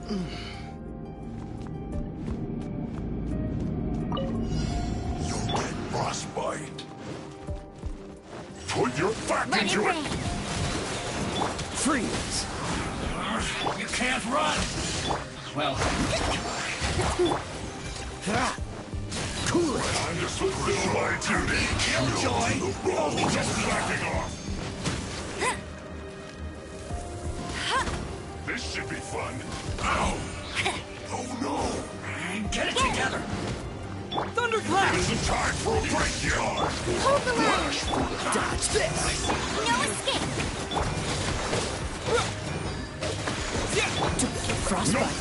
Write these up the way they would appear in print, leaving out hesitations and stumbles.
You'll get frostbite. Put your back into it! Freeze! You can't run! Well, Cool it! I'm just fulfill my duty. Killjoy! Only just Backing off. This should be fun. Ow! Oh no! get it together! Thunderclap! Isn't time for a break yard! Hold the line! Dodge this! No escape! Frostbite!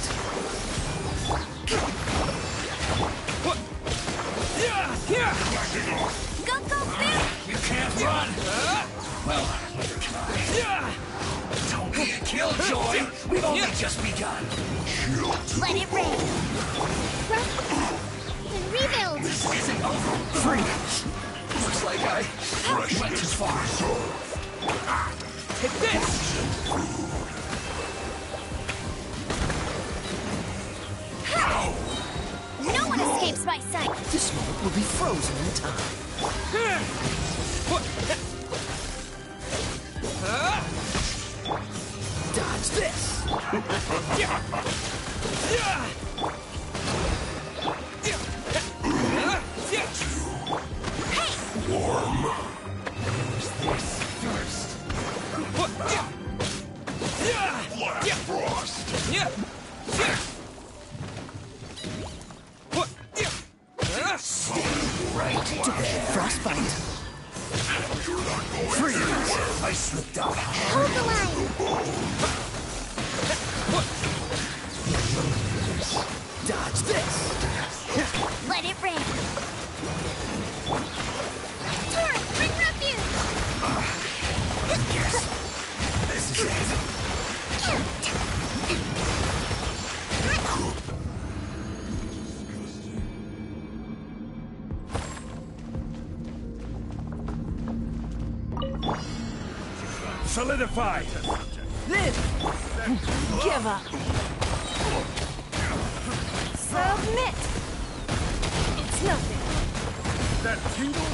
Backing off. Go, go, Bill! You can't run! Well, neither can I. Don't be a killjoy! We've only just begun. Chill to Let it rain! Rough and rebuild! This isn't over. Freeze! Looks like I went too far. Take this! No one escapes my sight! This moment will be frozen in time. Dodge this! warm. First. Blast frost. Right. Frostbite! You're not going Freeze! anywhere. I slipped up. Hold the line! Dodge this! Let it rain! Torrent, bring refuge! This is it. Solidify! Live! Give up! Submit! It's nothing. That tingle?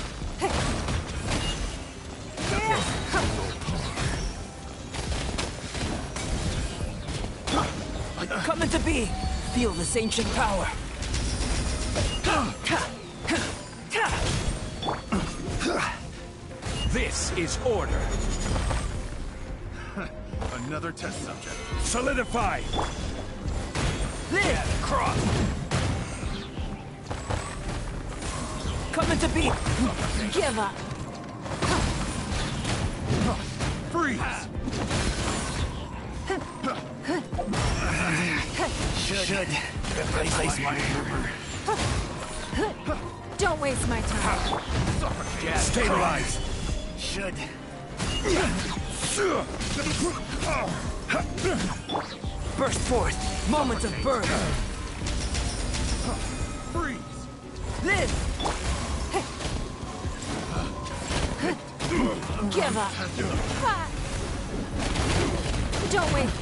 Coming to be! Feel this ancient power! This is order. Another test subject. Solidify! Live! Cross! Coming to be! Give up! Freeze! Should replace my hammer. Don't waste my time. Stabilize! Should. Burst forth! Moments of birth! Freeze! Live! Give up! Ah. Don't wait.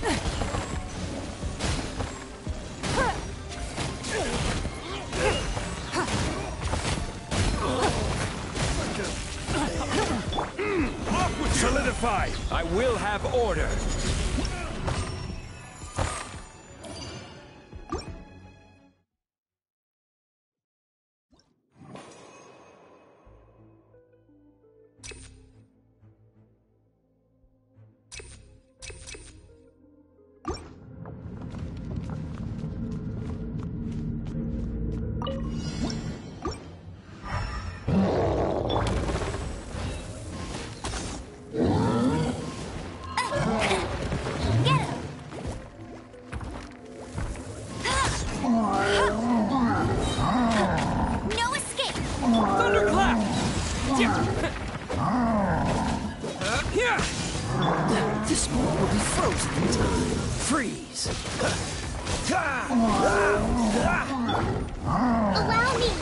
Solidify! I will have order! No escape! Thunderclap! This moment will be frozen in time. Freeze! Allow me!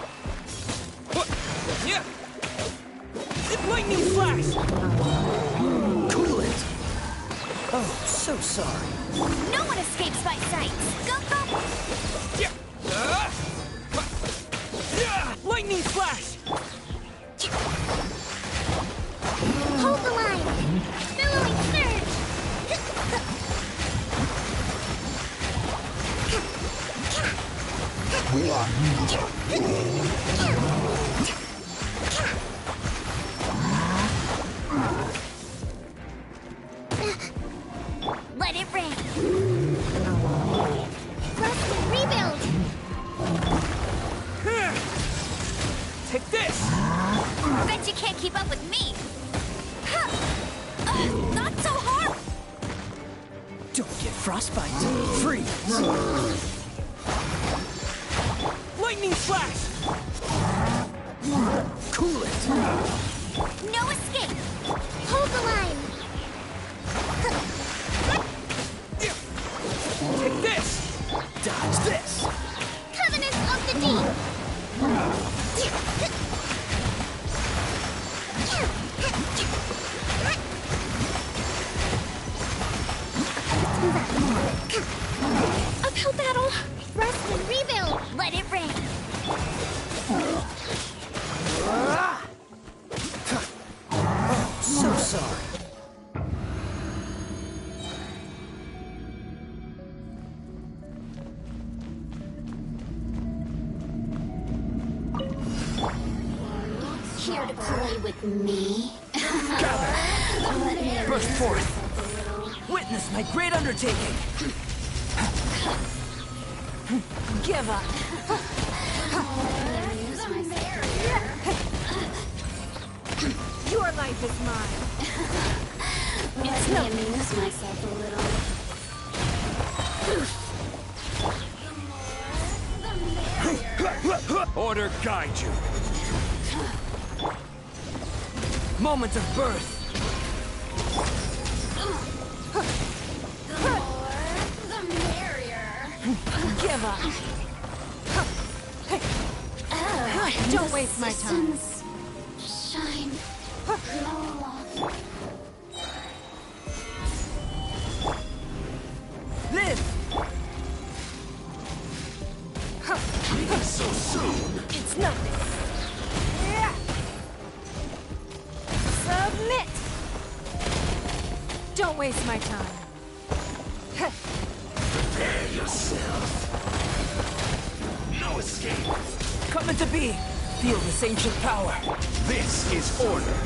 Lightning flash! Cool it! Oh, so sorry. No one escapes my sights. Go, go! Lightning flash! Hold the line! Billowing surge! Let it rain! Rust and rebuild! Take this! Bet you can't keep up with me! Not so hard! Don't get frostbite. Freeze! Lightning flash! Cool it! No escape! Hold the line! Take this! Dodge this! Covenant of the Deep! Uphill battle! Rest and rebuild! Let it rain! So sorry. Here to play with me? Gather! Burst forth! Witness my great undertaking! Give up! Your life is mine! Let me amuse myself a little. Order guide you. Moment of birth! The merrier. Give up! Don't waste my time. Shine. Live! So soon. It's nothing! Submit! Don't waste my time. Prepare yourself. No escape. Coming to be! Feel this ancient power! This is order.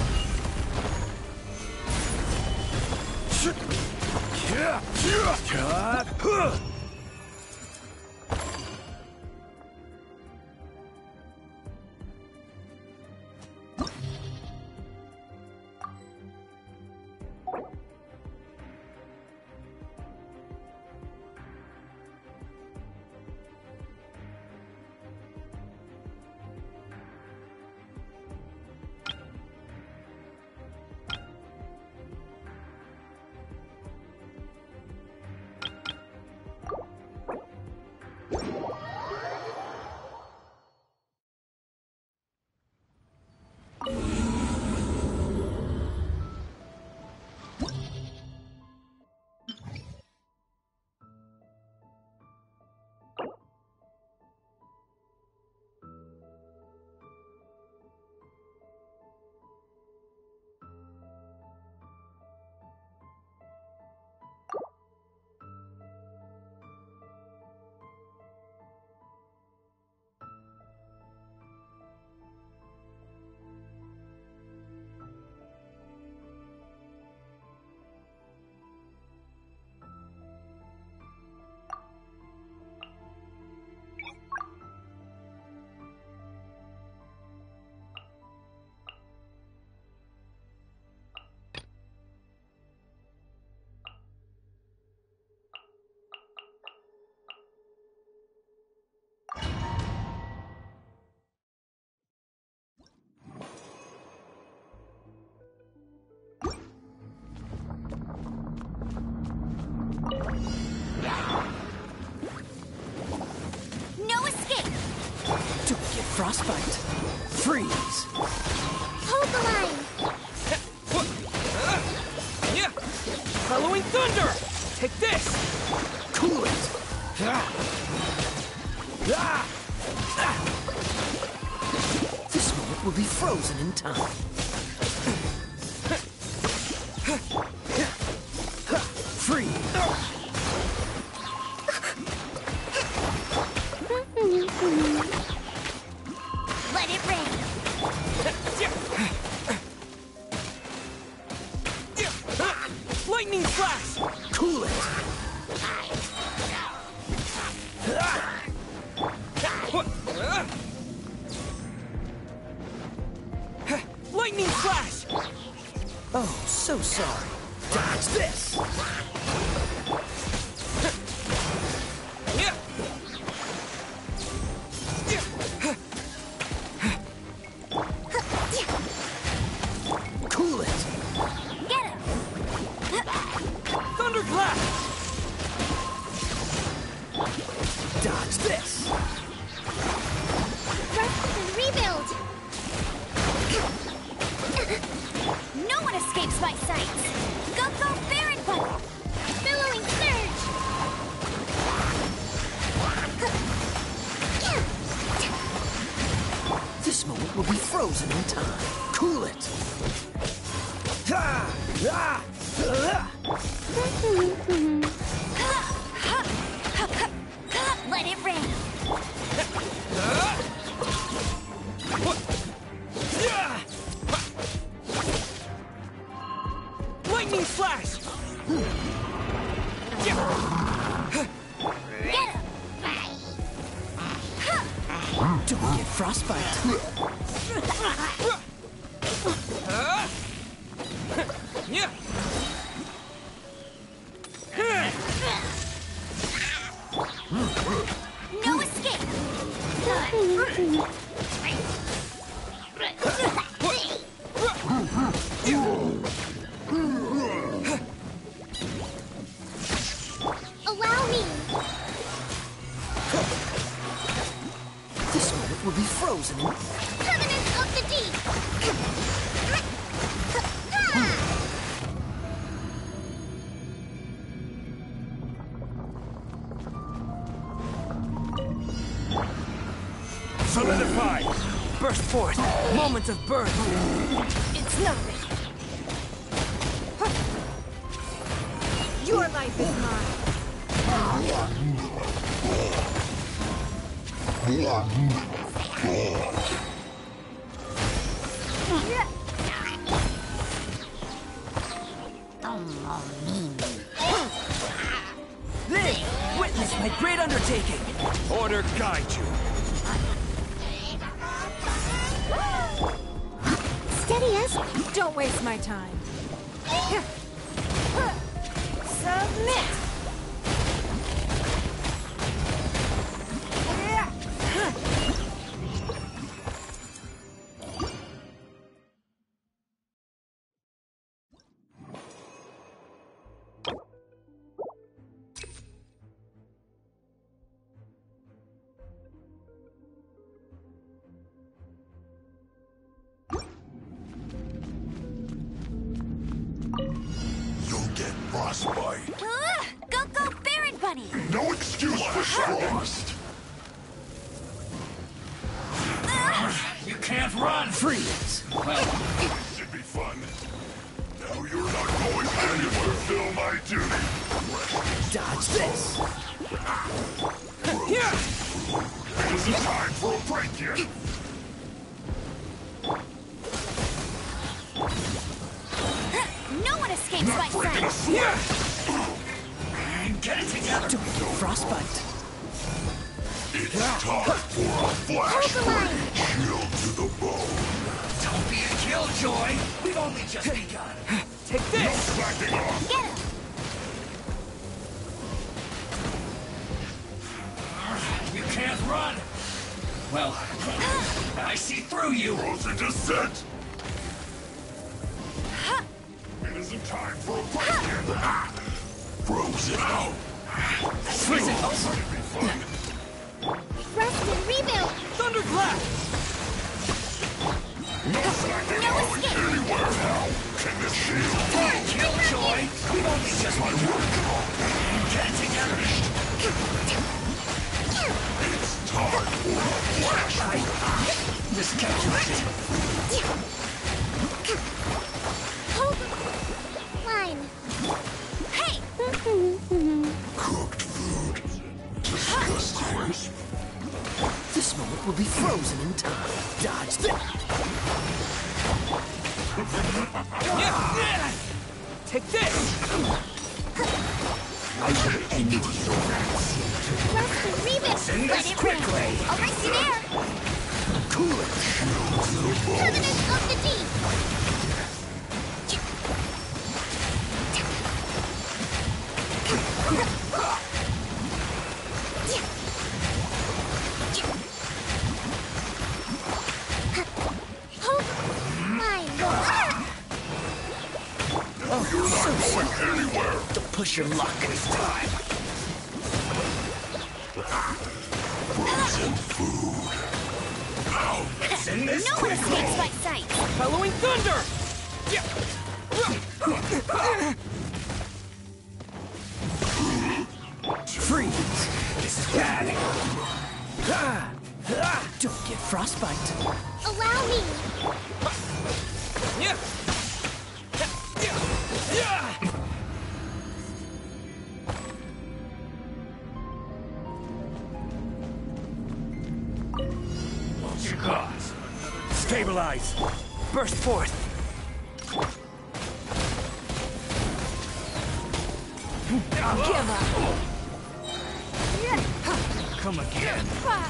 Frostbite. Freeze. Hold the line. Following thunder. Take this. Cool it. This moment will be frozen in time. Free! Let it rain. Lightning flash! Cool it! Lightning flash! Oh, so sorry. Dodge this! Cool it! Get him. Thunderclap! Dodge this! Rest and rebuild. No one escapes my sights. Go Baron Button. Billowing surge. This moment will be frozen in time. Cool it! Let it rain. Lightning flash! Get him. Don't get frostbite. Yeah! No escape. Allow me. This moment will be frozen in... Covenant of the Deep. Solidify! Burst forth! Moments of birth! It's nothing. Your life is mine. Live! Witness my great undertaking! Order guide you. Steady as... Don't waste my time. Submit! You'll get frostbite. Go Baron Bunny. No excuse for frost. You can't run! Freeze! This should be fun. Now you're not going to fulfill my duty. Dodge this! It isn't time for a break yet. No one escapes my Not breaking a sight. sweat. Get it together! Don't get frostbite! It's time for a flash Hold the line. chill to the bone. Don't be a killjoy! We've only just begun! Take No this! slacking off. Get him. You can't run! Well, I see through you! Frozen descent. It isn't time for a break yet. Frozen out. Freeze it over! Should be fun. Rest and rebuild. Thunderclap! No slacking No off escape. anywhere now. Can this shield Killjoy! We've only just begun! Get it together! sport will be frozen in time. Dodge that! Take this! I will end your rats. Rusty, rebuild! Send Let this it rain! quickly. I'll race you there! Cool it! Covenant of the Deep! Don't push your luck. It's time. Frozen food. Send this No one quickly. escapes my sight! Bellowing thunder! Freeze! This is bad. Don't get frostbite. Allow me! Yeah! What's your cause? Stabilize. Burst forth! Give up. Come again.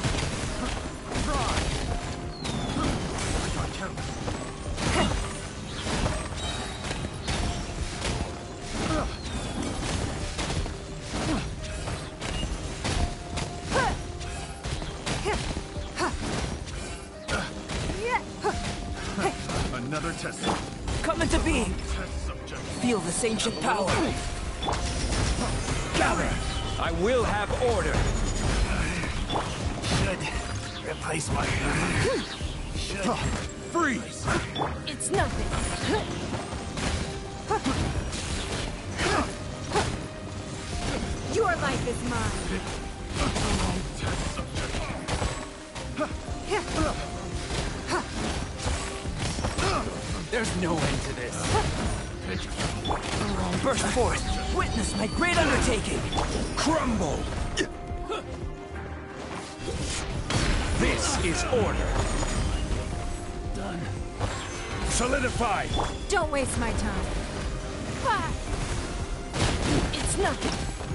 Another test. Come into being! Test subject. Feel this ancient power! Gather! I will have order! Should replace my... Should... Freeze! It's nothing. Your life is mine. Test subject. There's no end to this. Burst forth! Witness my great undertaking! Crumble! This is order. Done. Solidify! Don't waste my time. It's nothing.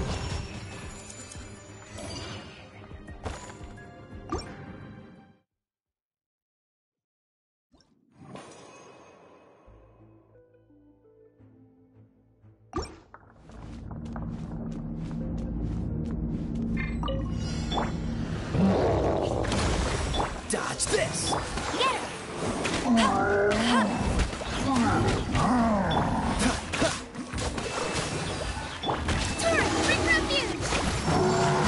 Dodge this! Get her! Turret, bring refuge!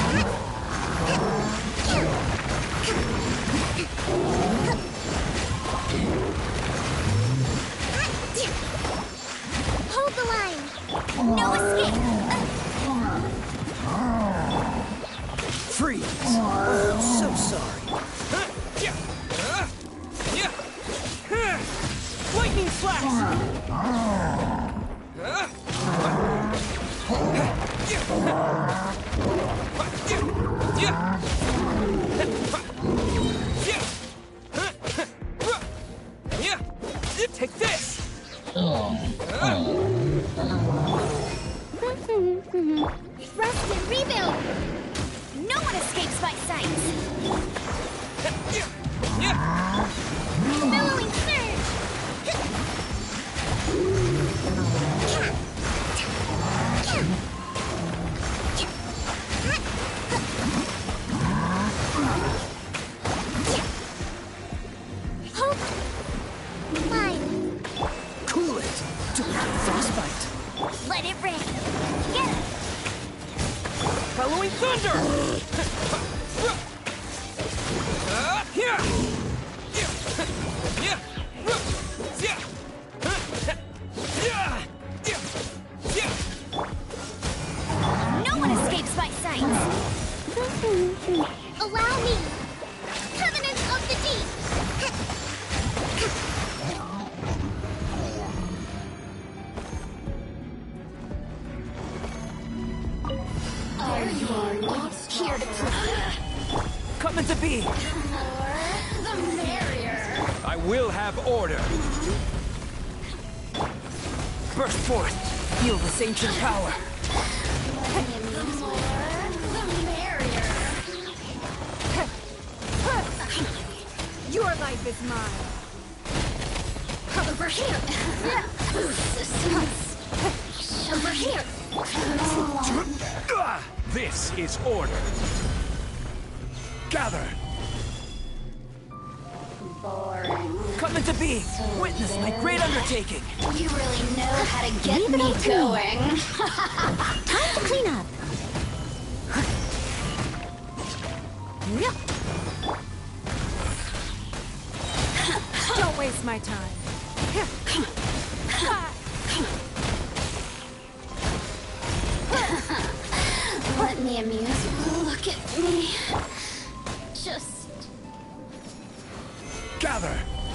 Hold the line! No escape! Freeze! Oh, so sorry. Lightning flash! Take this! Rest and rebuild! No one escapes my sight! Billowing surge! Hold mine! Cool it! Don't get frostbite. Let it rain! Get it! Bellowing thunder! No one escapes my sight! Allow me! Covenant of the Deep! Here to play. Coming to be! The merrier. I will have order. Burst forth! Feel this ancient power! The more, the merrier. Your life is mine. Over here. Resistance. Over here. This is order. Gather. Boring. Coming to be! Witness my great undertaking! You really know how to get me going. Time to clean up. Yep. Don't waste my time. Let me amuse you. Look at me. Just Gather.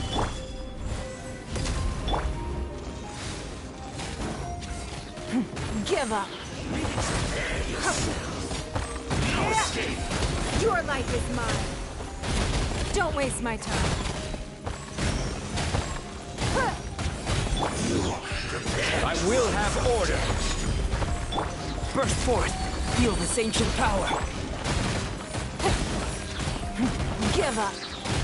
Give up. Your life is mine. Don't waste my time. I will have order. Burst forth! Feel this ancient power! Give up.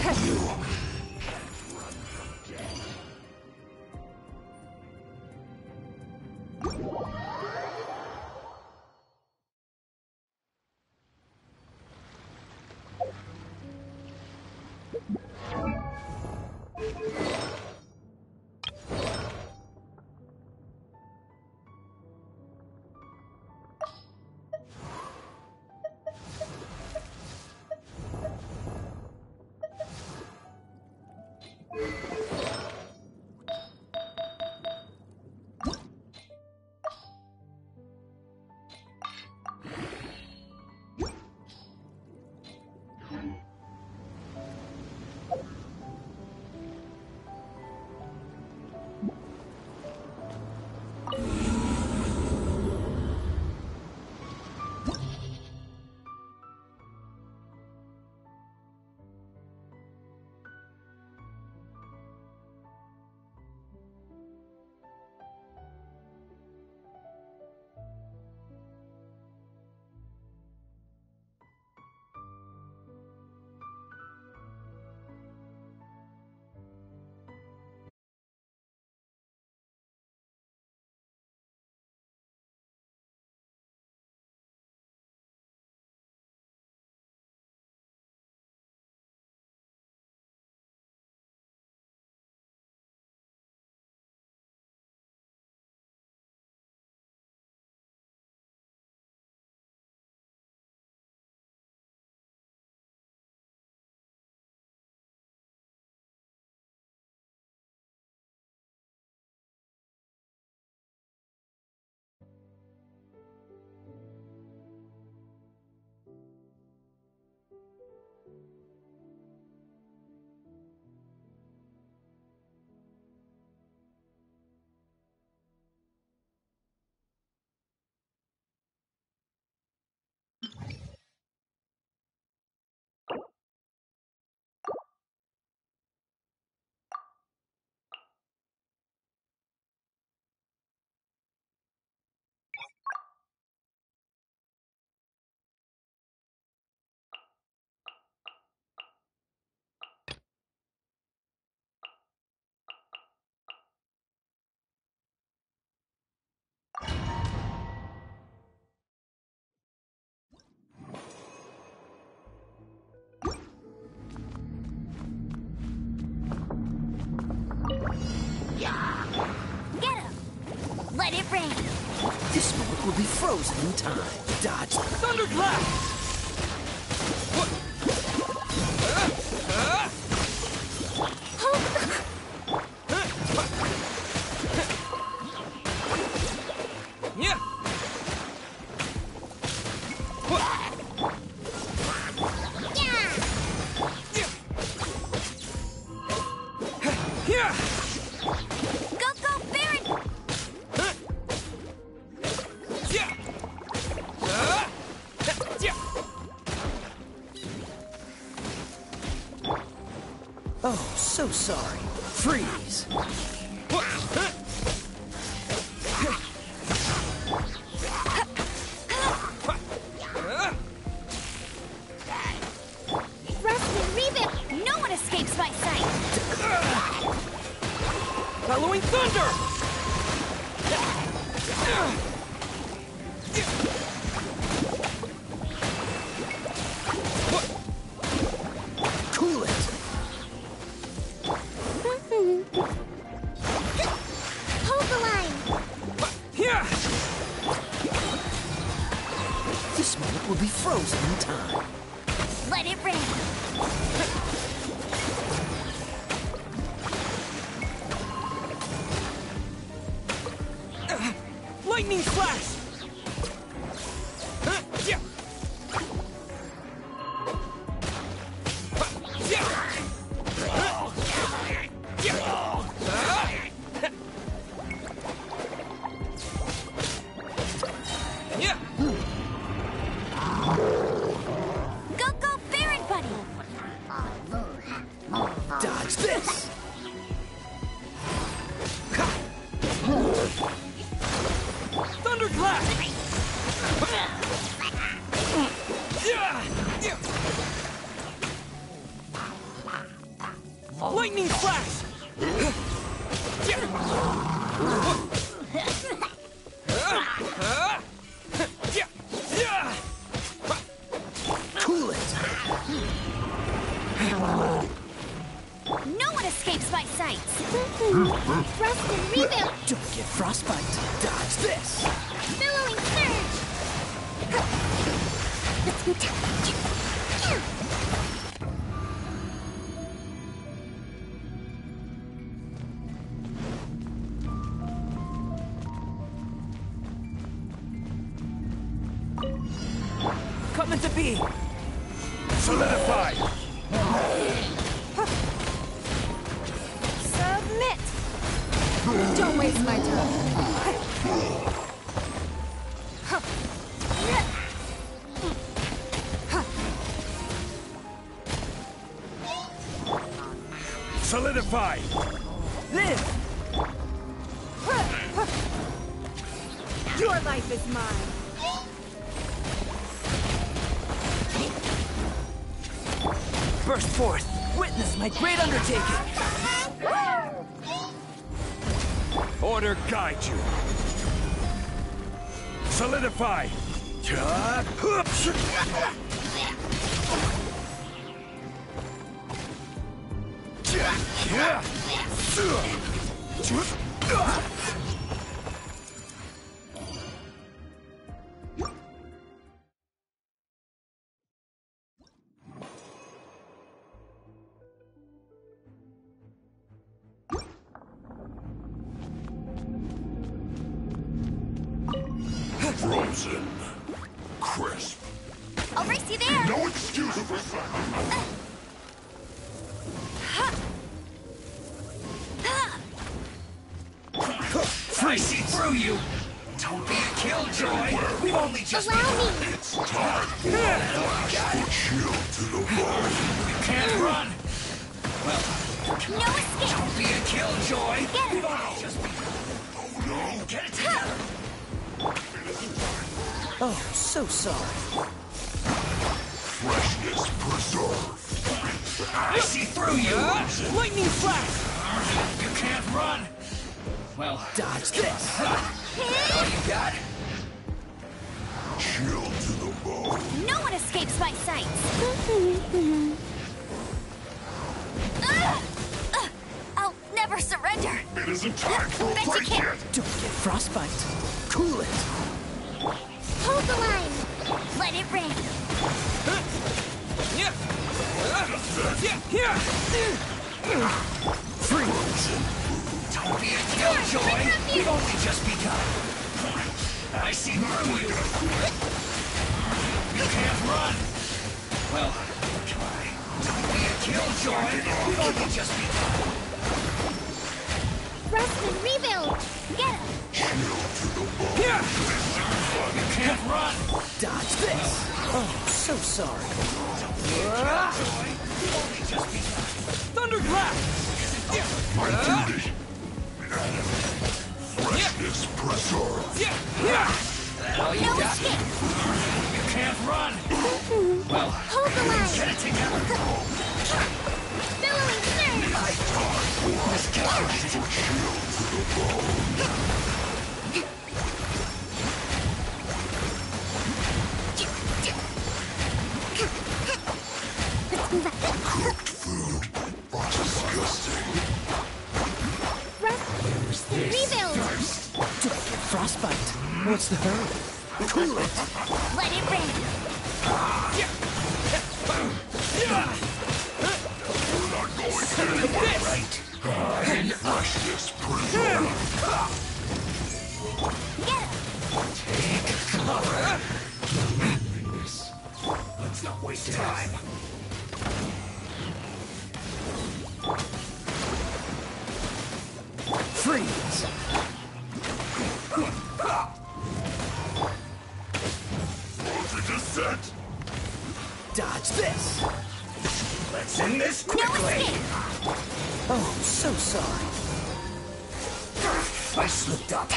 get him. Let it rain. This moment will be frozen in time. Dodge. Thunderclap! Yeah! Yeah. Yeah! Go, Baron. Yeah! Yeah! so sorry. Freeze. Rust and rebuild! No one escapes my sight! Following thunder! Cool it. Hold the line! Yeah! This moment will be frozen in time. Let it rain! Lightning flash! Yeah! Go, go, Baron Buddy! Dodge this. Thunderclap! Lightning flash! Cool it. No one escapes my sights! Rust and rebuild! Don't get frostbite. Dodge this. Billowing surge! Let's go down! Coming to be! Solidify! Submit! Don't waste my time. Solidify! Live! Your life is mine. Burst forth! Witness my great undertaking! Order guide you. Solidify! Frozen. Crisp. I'll race you there! No excuse for slacking. I see through you! Don't be a killjoy! We've only just Allow me! It's time. Put shield to the bone. You can't run! Well, No escape! don't be a killjoy! Get We've it! only just begun. Oh no. Get it together! Oh, so sorry. Freshness preserved. I see through you! Lightning flash! You can't run! Well, Dodge this. all you got? Shield to the bone. No one escapes my sights! I'll never surrender! It isn't time for a Bet you fight can't. yet. Don't get frostbite. Cool it. Hold the line! Let it rain! Freeze. Don't be a killjoy! We've only just begun. I see through you! You can't run! Well, try. Don't be a killjoy! We've only just begun. Rust and rebuild! Get him! Shield to the bone. You can't run! Dodge this. Oh, so sorry. Don't be a killjoy! Thunderclap! My duty. Freshness preserved. All you No got? escape! You can't run! Well, Hold the line! get it together! Billowing surge! I thought this coward Cooked food. Disgusting. Rebuild! Did I get frostbite? What's the hurry? Cool it! Let it rain! We're not going anywhere. right. Freshness preserved. Get him! Take cover. Let's not waste time. Freeze! Frozen descent. Dodge this! Let's end this No quickly. escape! Oh, so sorry. I slipped up.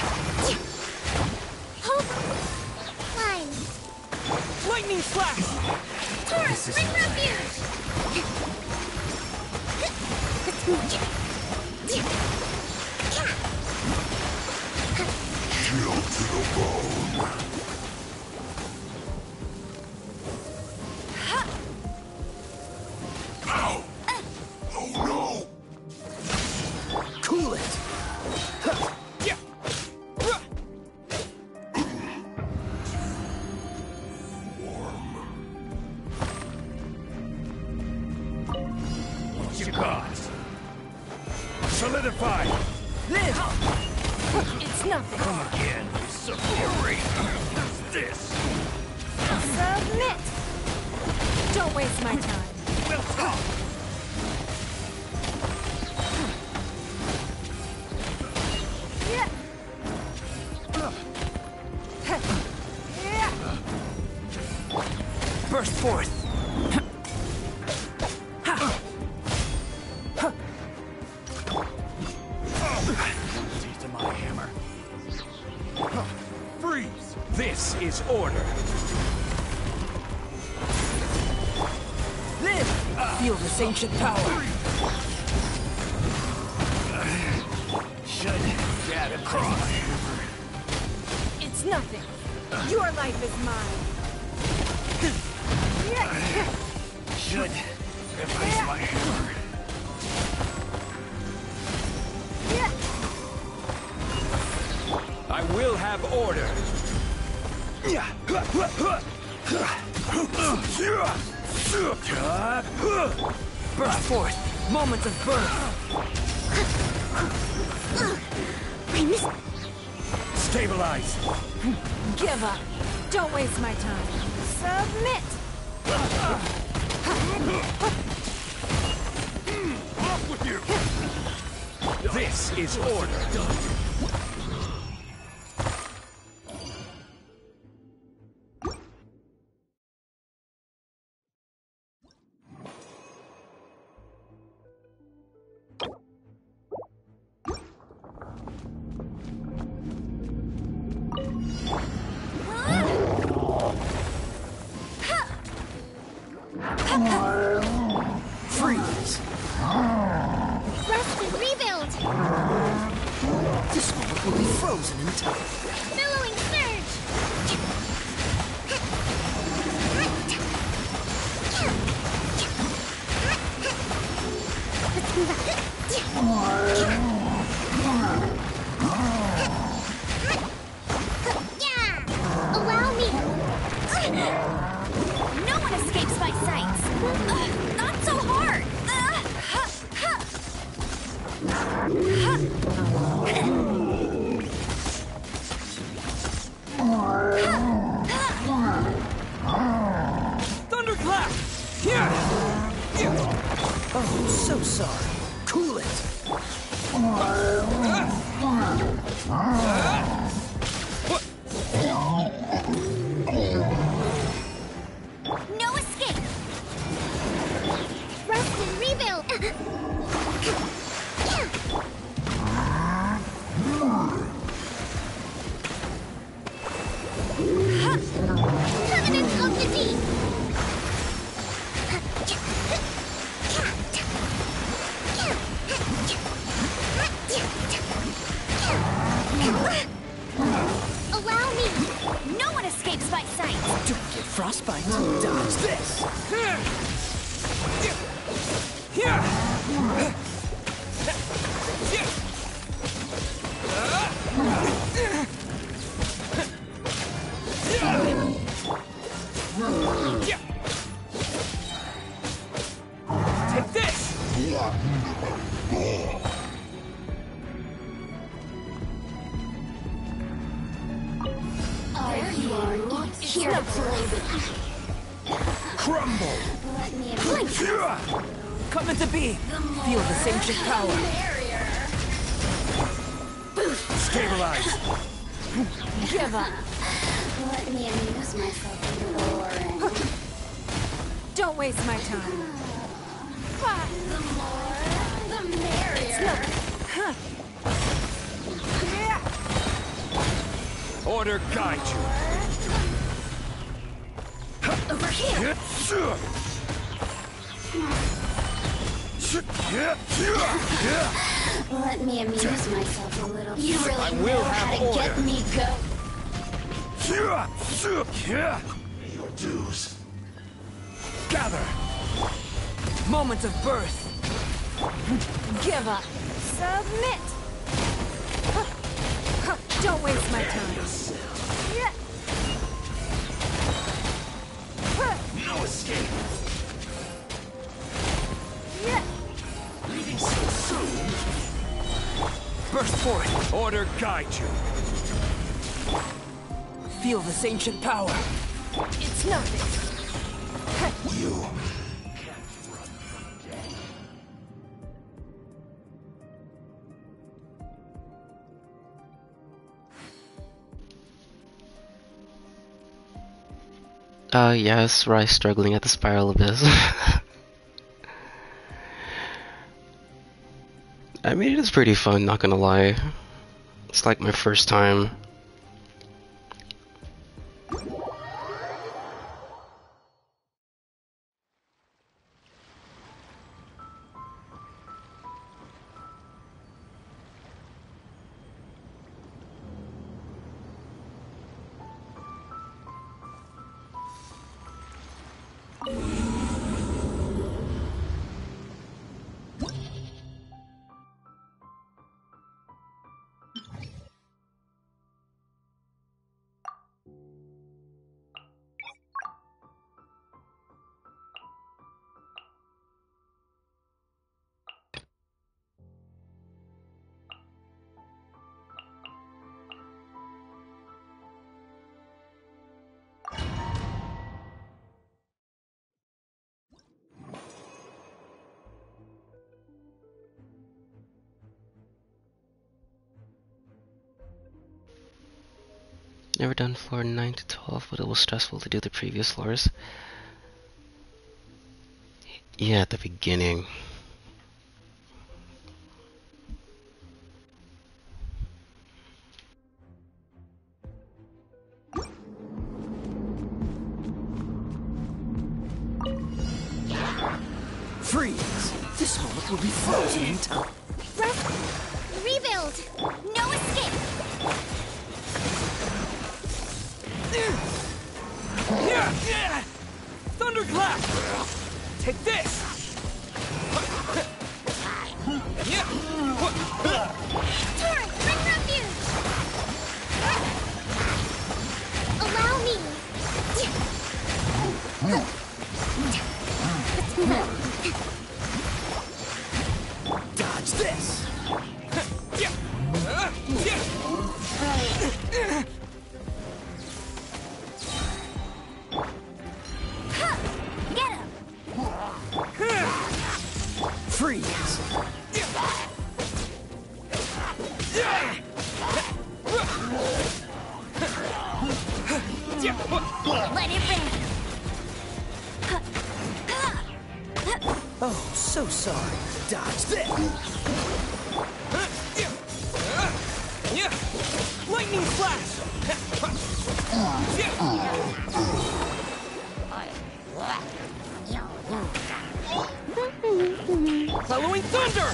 Hold line! Lightning flash! Taurus, bring refuge! Chill to the bone. Ow! Oh no! Cool it! What's your cause? Solidify! Live! It's nothing. Again, superior. This Submit! Don't waste my time. will talk. Yeah. Burst forth! Taste of my hammer. Freeze! This is order. Live! Feel this ancient power! Should get across. It's nothing. Your life is mine. Should replace my hammer. I will have order. Burst forth! Moments of birth! I missed. Stabilize. Give up. Don't waste my time. Submit! Off with you. This is order. Freeze! Rest and rebuild! This world will be frozen in time. Billowing surge! Yeah! Allow me! No one escapes my sights! Not so hard! Thunderclap! Here! Oh, so sorry. Cool it! No escape! Rest Dodge this. Take this! Are you here to play with Crumble! me? Coming to be. Feel this ancient power. Stabilize! Give up. Let me amuse myself in the boring. Don't waste my time. The more, the merrier. Order guide you! Over here. Let me amuse myself a little. You really will know have how to order. get me go. Your dues. Gather! Moment of birth. Give up. Submit. Don't waste my time. No escape. Yeah. Leaving so soon. Burst forth. Order guide you! Feel this ancient power. It's nothing. You. Yes, Rise struggling at the Spiral Abyss. I mean, it is pretty fun, not gonna lie. It's like my first time. Never done floor 9 to 12, but it was stressful to do the previous floors. Yeah, at the beginning. Freeze. This moment will be frozen in time. Rebuild. No escape. Thunderclap! Take this! Torrent, bring refuge. Allow me. Dodge this. Get him. Freeze. Let it rip. Oh, so sorry. Dodge this. Lightning flash! Following thunder!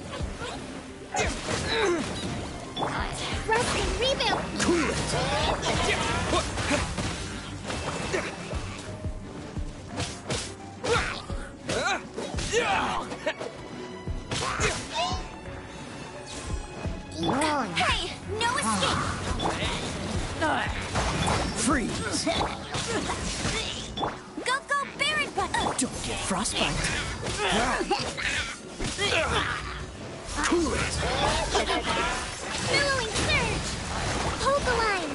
Rest and rebuild. Cool it. Freeze! Go, Baron Button! Don't get frostbite! Cool it! Billowing Surge! Hold the line!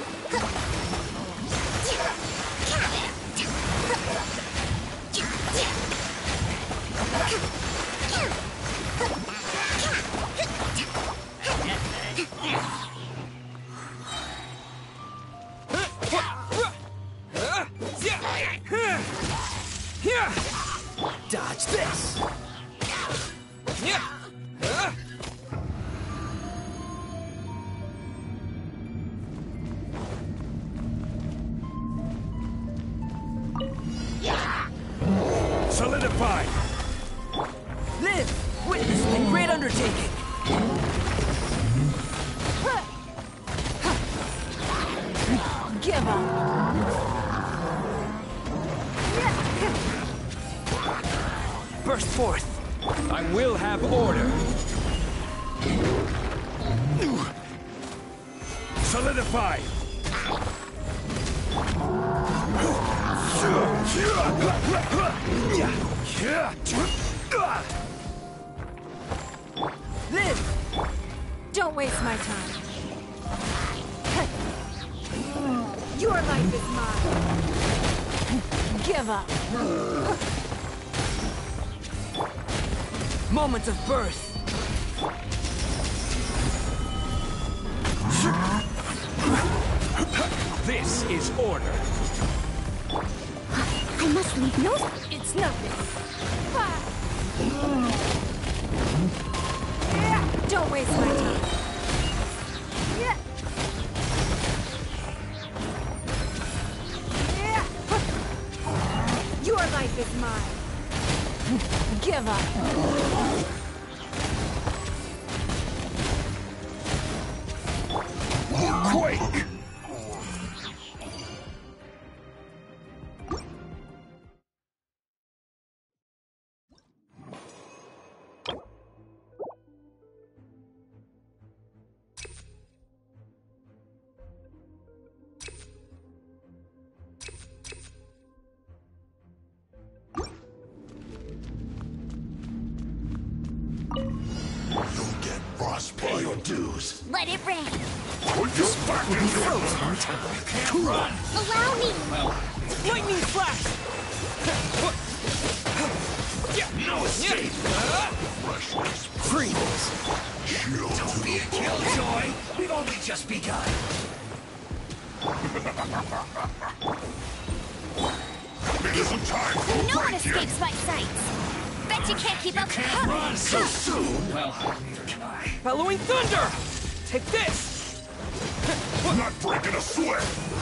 Dodge this! Solidify! Live! Witness my great undertaking! Give up! Burst forth! I will have order. Solidify! Live! Don't waste my time. Your life is mine. Give up! Moment of birth! This is order. I must leave no... It's nothing. Don't waste my time. Your life is mine. Give up! Quake! You'll get frostbite. Pay your dues. Let it rain. Put your back in your Can't run. Allow me. Lightning flash! No escape. freshness. Freeze! Shield to Don't be a the killjoy. We've only just begun. It isn't time for No one break-in. escapes my sights. Bet you can't keep up. Can't run so soon. Well, neither can I. Bellowing thunder! Take this! Not breaking a sweat.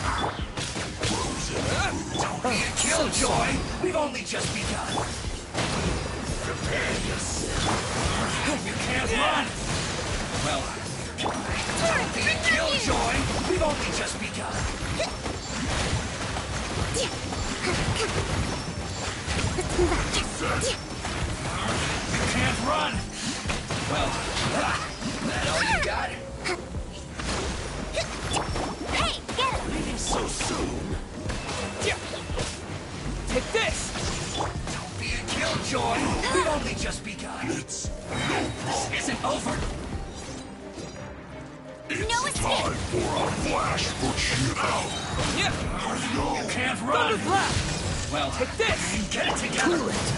Don't be a killjoy. We've only just begun. Prepare yourself. You can't run. Well, neither can I. Don't be a killjoy. We've only just begun. Let's move out. You can't run. Well, that all you got? Hey, get him. Leaving so soon. Take this! Don't be a killjoy. We've only just begun. It's no problem. This isn't over. No It's escape. time for a flash for Chill. You can't run. Thunderclap! Well, Take this! get it together. Cool it!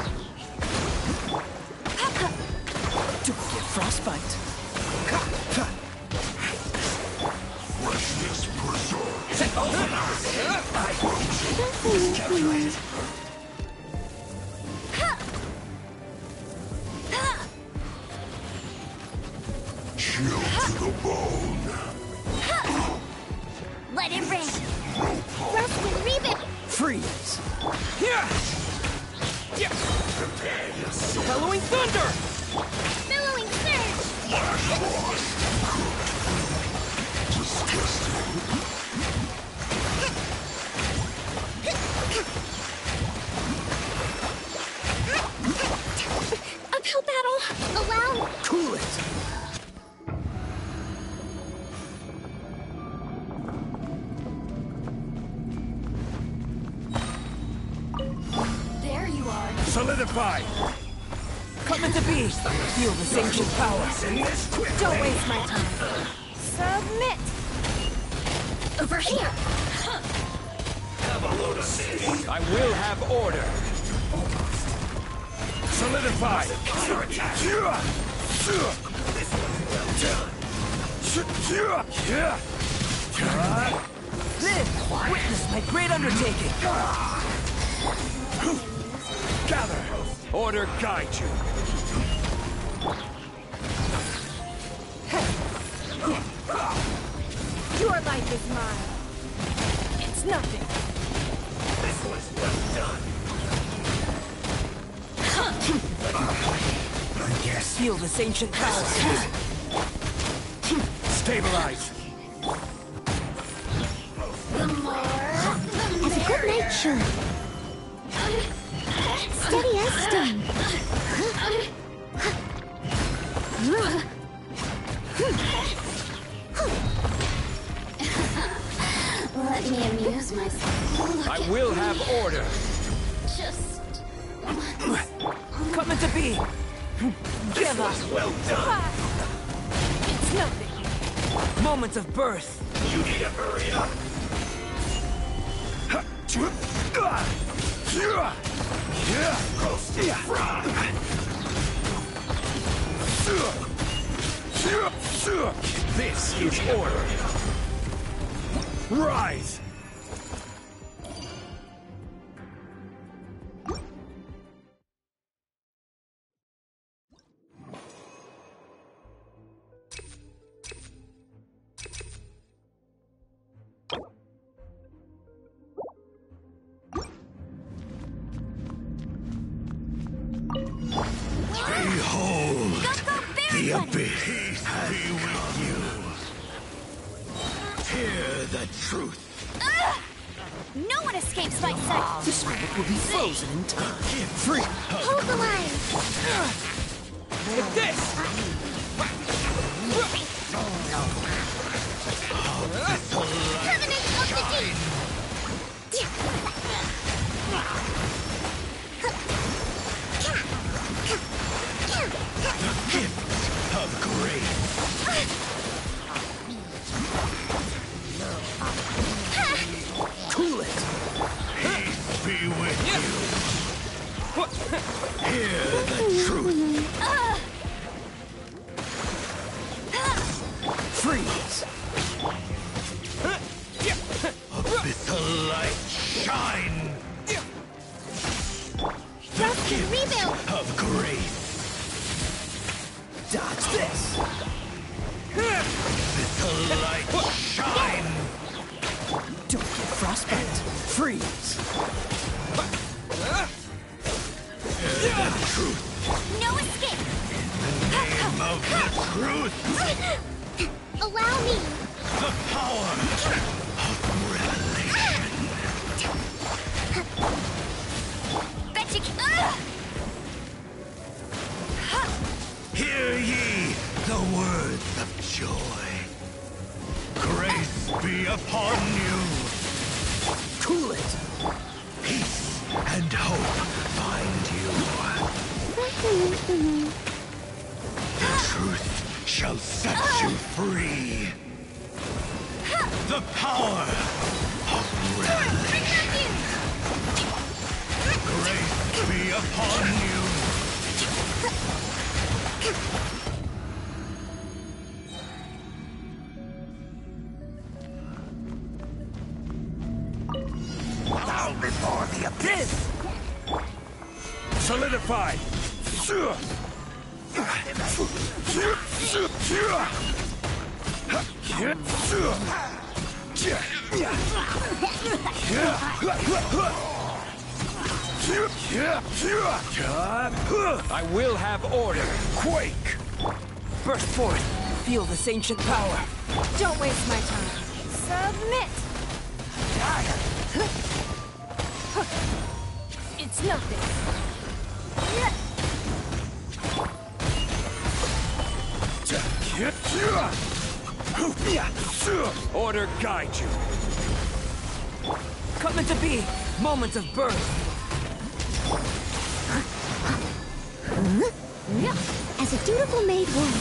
Don't get frostbite! Freshness preserved. Is it over now? I miscalculated. Chill to the bone. Let it rain. Rust and Reven. Freeze! Bellowing thunder! Billowing Surge. Flash frost. Disgusting. Uphill battle. Allow. Cool it! Solidify! Come into be! Feel this ancient power! Don't waste my time. Submit! Over here! I will have order. Solidify! Live! Witness my great undertaking! Gather! Order guide you! Your life is mine. It's nothing. This was well done. Yes. Feel this ancient power. Stabilize. Have a good night, Sean. Steady as stone. Let me amuse myself. I will have order. Just Come into be. Give up. Well done. It's nothing. Moments of birth. You need to hurry up. Roasted fried. This is order. Rise. Behold, the abyss Be with you. Hear the truth. No one escapes my sight! This relic will be frozen in time. Free. Hold the line! Take this! Covenant of the Deep! Of grace. Cool it. Peace be with you. Hear the truth. Freeze. Abyssal light shine. Rust can rebuild! Of grace. Dodge this. Abyssal light shine. Don't get frostbite. Freeze. Hear the truth. No escape! Name of the truth. Allow me! The power of revelation. Bet you Hear ye the words of joy. Grace be upon you. Cool it. Peace and hope find you. The truth shall set you free. The power of revelation. Grace be upon you. Bow before the abyss. Solidify. I will have order. Quake. Burst forth. Feel this ancient power. Don't waste my time. Submit! It's nothing. Order guide you. Come into be. Moments of birth. As a dutiful maid would.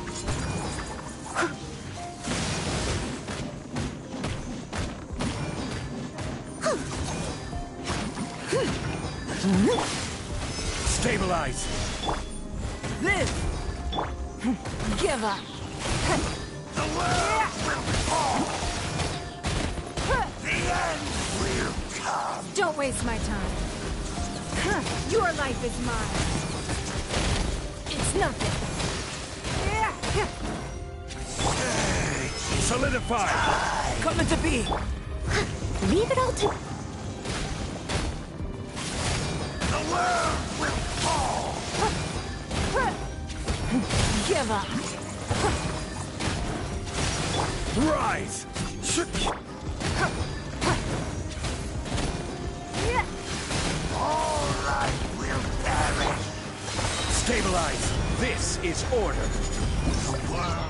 Stabilize! Live! Give up! The world will fall! The end will come! Don't waste my time. Your life is mine. It's nothing. Solidify! Coming to be! Leave it all to... The world will fall! Give up! Rise! All life will perish! Stabilize! This is order! The world...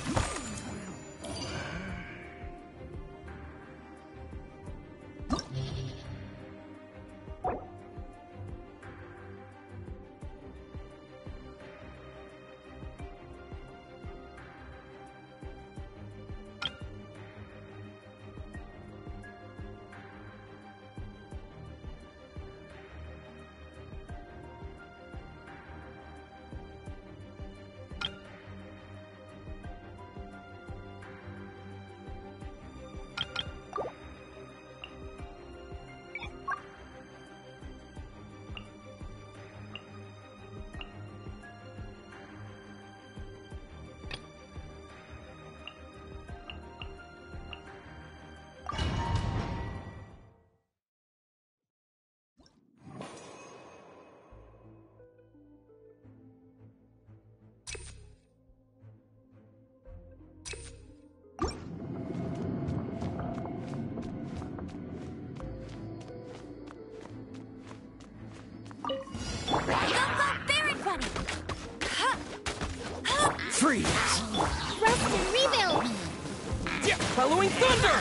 Freeze! Rest and rebuild! Following thunder!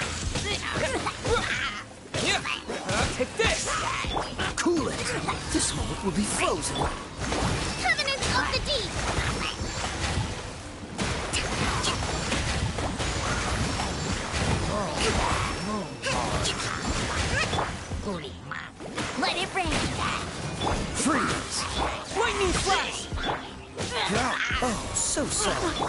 Take this! Cool it! This moment will be frozen. Covenants of the Deep! Let it rain! Freeze! Lightning flash! Oh, so sorry.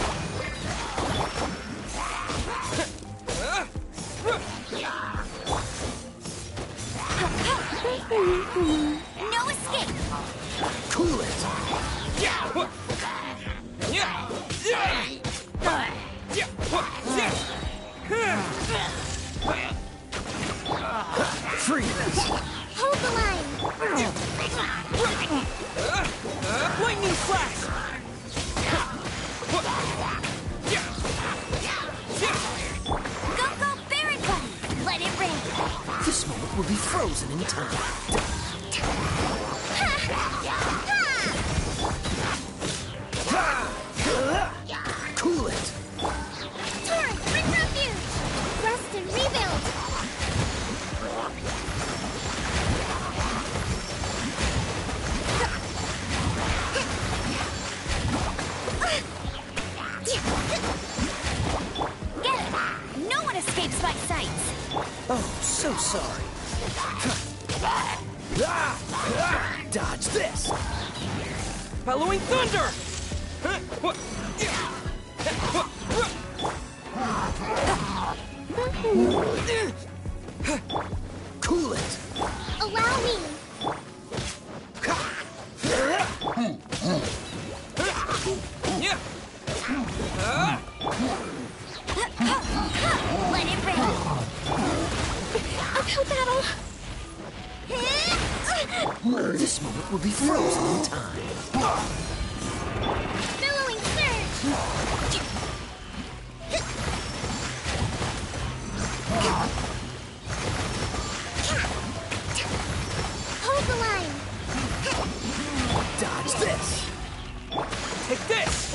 No escape! Cool it! Freeze! Hold the line! Lightning flash! Go, Baron Bunny! Let it rain! This moment will be frozen in time. Cool it! Torrent, bring refuge! Rest and rebuild! Get it! No one escapes my sights! Oh, so sorry. Dodge this! Following thunder! Cool it! Allow me! Let it rain! Uphill battle! This moment will be frozen in time. Billowing surge! Hold the line! Dodge this! Take this!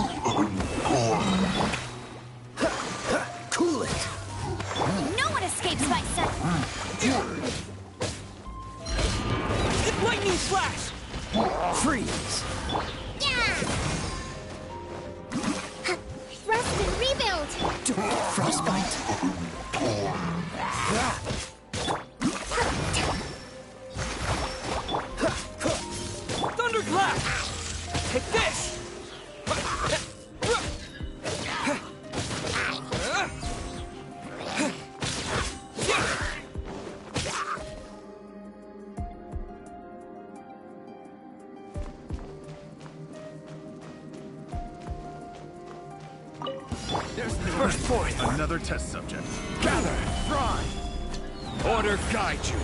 Cool it! No one escapes my sight! Lightning flash! Freeze! Yeah! Rest and rebuild! Don't get frostbite. Thunderclap! Take this! There's the Burst forth! another test subject. Gather! Fry! Order guide you.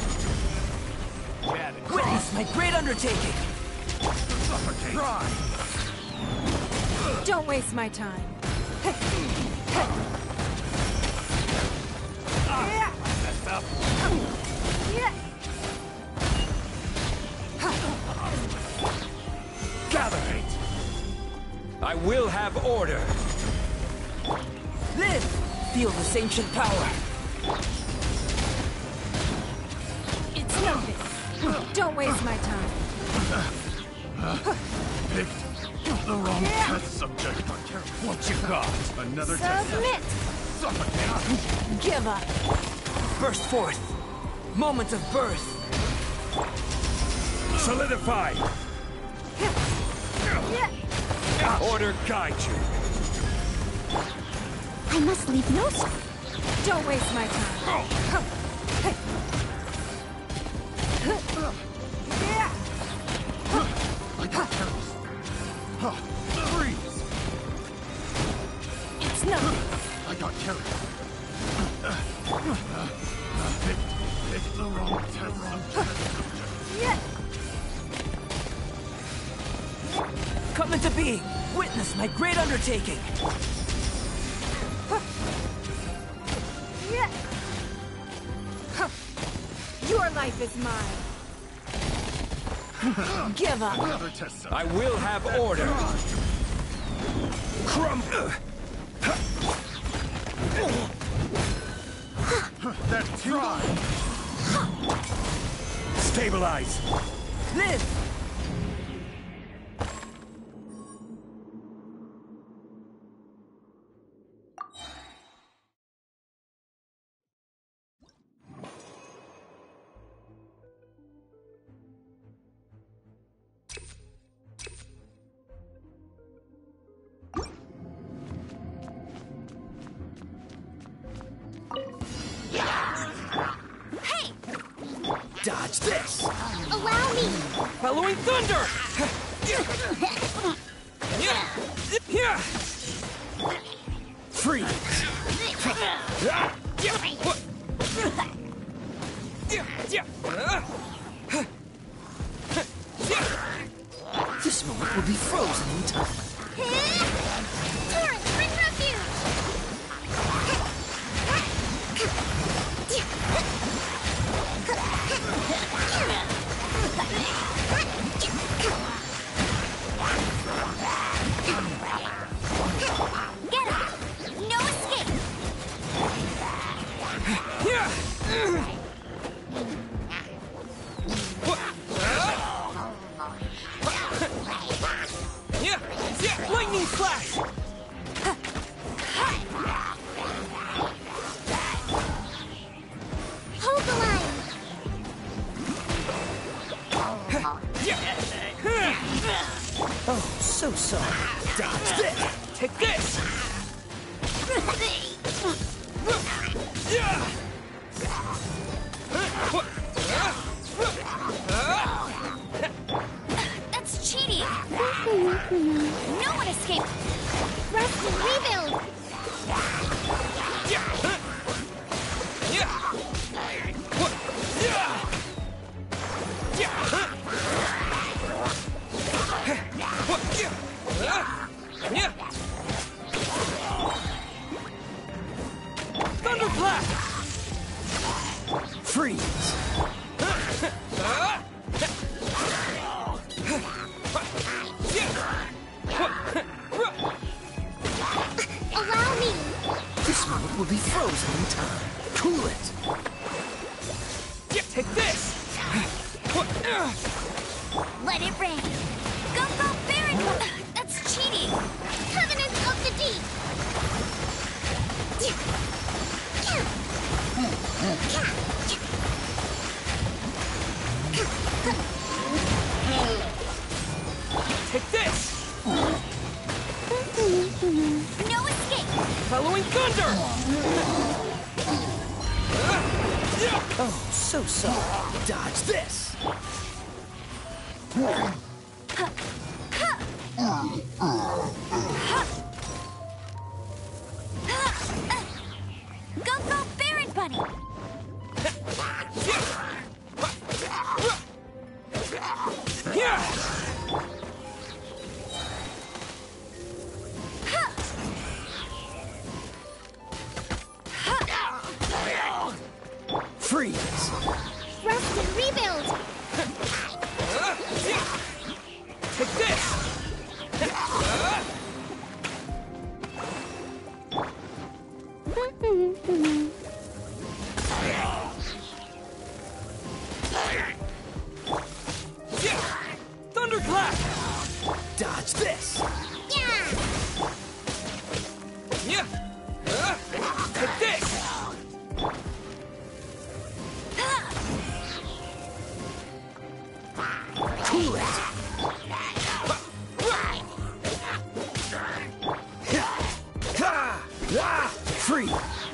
Witness my great undertaking! Suffocate! Fry! Don't waste my time. Messed up. Gather. I will have order. Live! Feel this ancient power! It's nothing. Don't waste my time. Picked the wrong test subject. What you got? Another test Submit! subject. Suffocate! Give up! Burst forth! Moment of birth! Solidify. Order guide you. I must leave no sign. Don't waste my time. I got terrorists. Freeze! It's nothing. I got terrorists. Picked the wrong test subject. Come into being! Witness my great undertaking! Your life is mine. Give up! Another test subject. I will have order. That's right. Stabilize. Live! Hey! Dodge this! Allow me! Bellowing thunder! Freeze! This moment will be frozen in time. Torrent, bring refuge! Get up! No escape! Lightning flash! Hold the line! Oh, so sorry. Dodge this! Take this! That's cheating! No one escaped! Rest and rebuild! Thunderclap! Freeze! Allow me! This moment will be frozen in time. Cool it! Take this! Let it Oh, so sorry. Dodge this! Go, go, Baron Bunny! Freeze! Rest and rebuild! Take this! Thunderclap! Dodge this! Yeah! Take this! Cool it! Free!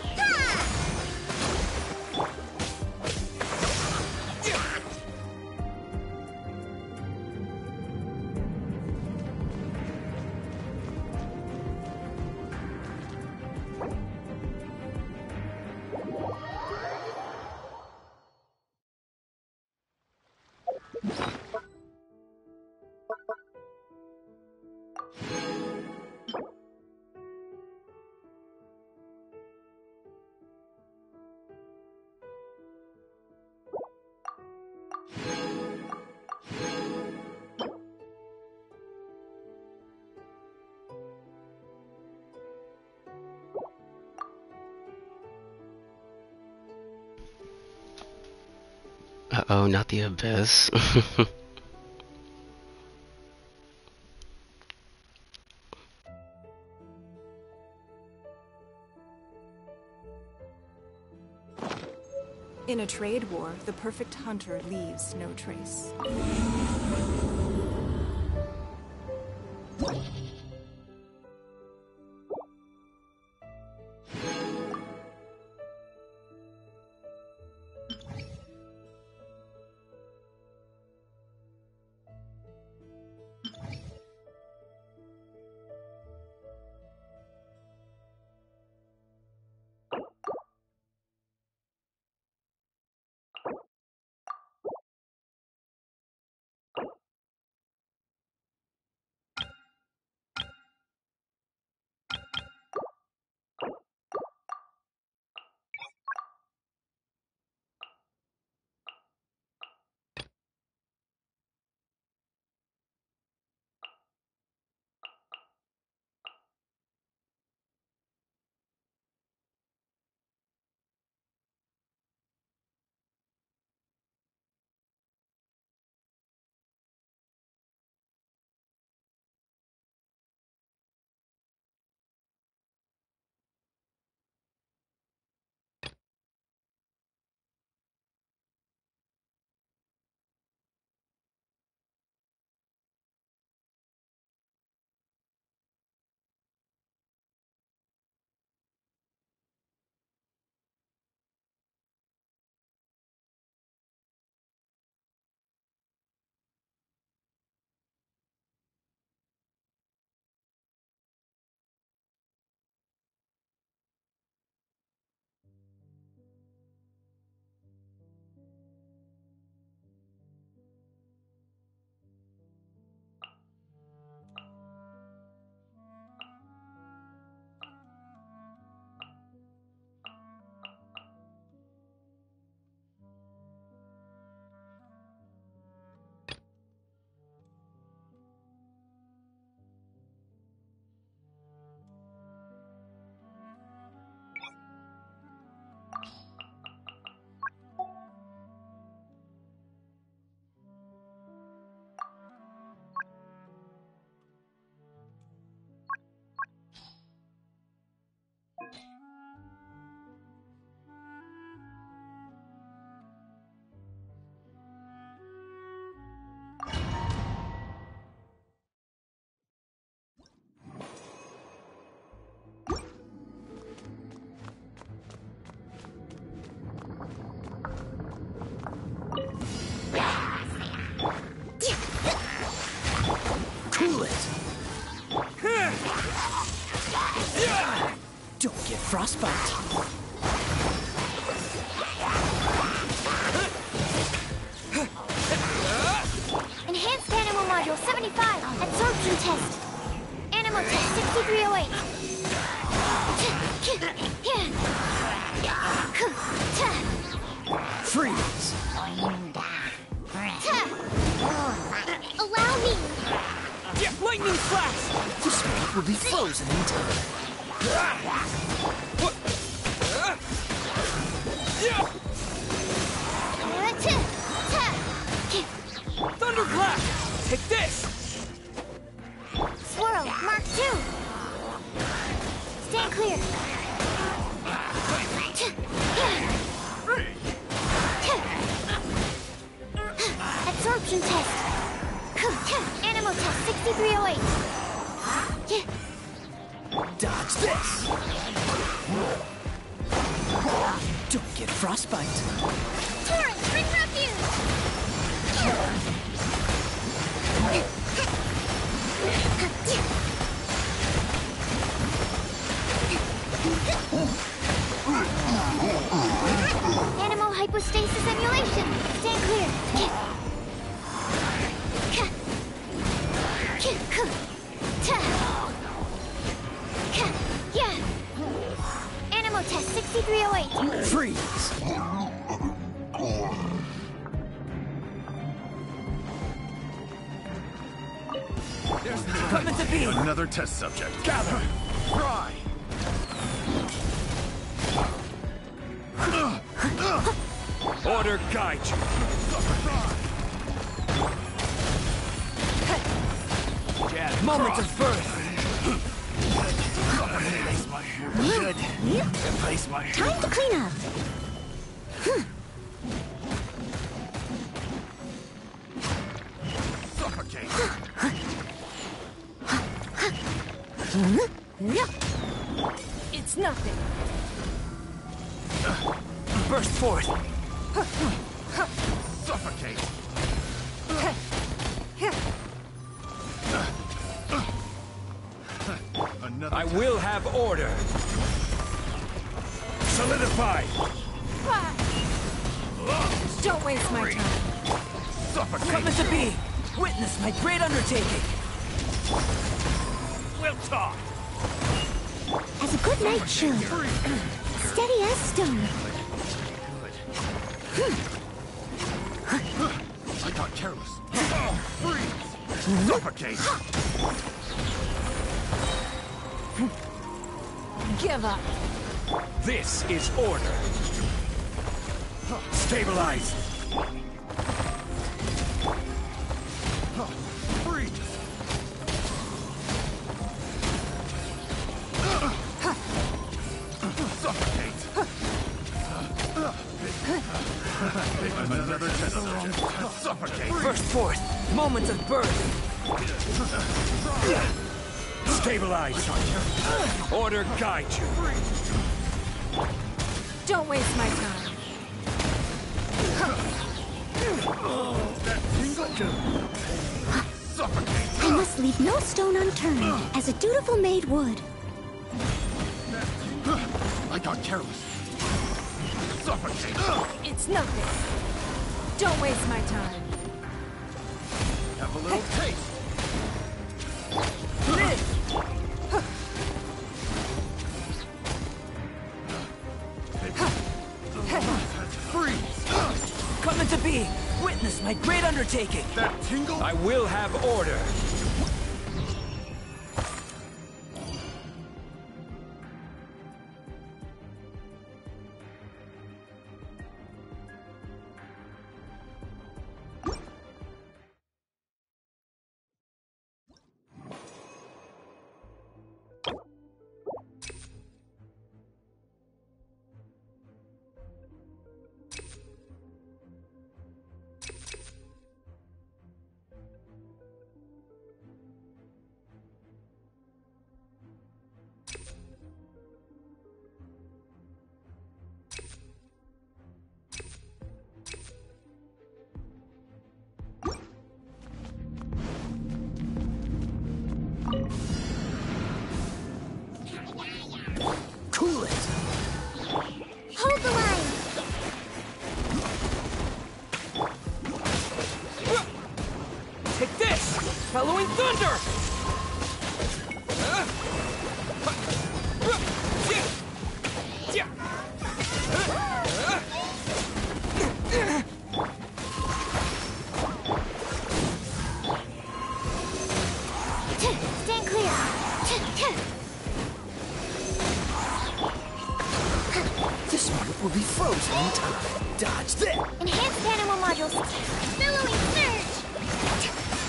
Uh-oh, not the abyss. In a trade war, the perfect hunter leaves no trace. frostbite. Enhanced Animal Module 75. Absorption test. Animal test 6308. Freeze! Allow me. Yeah, lightning flash! This one will be frozen in time. Thunderclap! Take this! Swirl, Mark 2. Stand clear. Absorption test. Animal test 6308. Dodge this! Don't get frostbite. Torrent, bring refuge. Animal hypostasis emulation. Stand clear. Animal test 6308. Freeze! Coming to be! Another test subject. Gather! Fry! Order guide you. Moment of birth! Good. Replace my... Time to clean up. Suffocate. It's nothing. Burst forth! Suffocate. Another I will have order. Solidify. Don't waste my time. suffocate. Coming to be! Witness my great undertaking! We'll talk. As a good knight should. Steady as stone. I got careless. Freeze. Suffocate. Give up. This is order. Stabilize. Freeze. Suffocate. Another test subject. Suffocate. Burst forth! Moment of birth! Stabilize. Order guide you. Don't waste my time. Suffocate. I must leave no stone unturned, as a dutiful maid would. I got careless. Suffocate. It's nothing. Don't waste my time. Have a little taste. Live! Freeze. Coming to be! Witness my great undertaking! That tingle. I will have order. Bellowing thunder! Stand clear. This moment will be frozen in time. Dodge this! Enhanced animal modules. Billowing surge.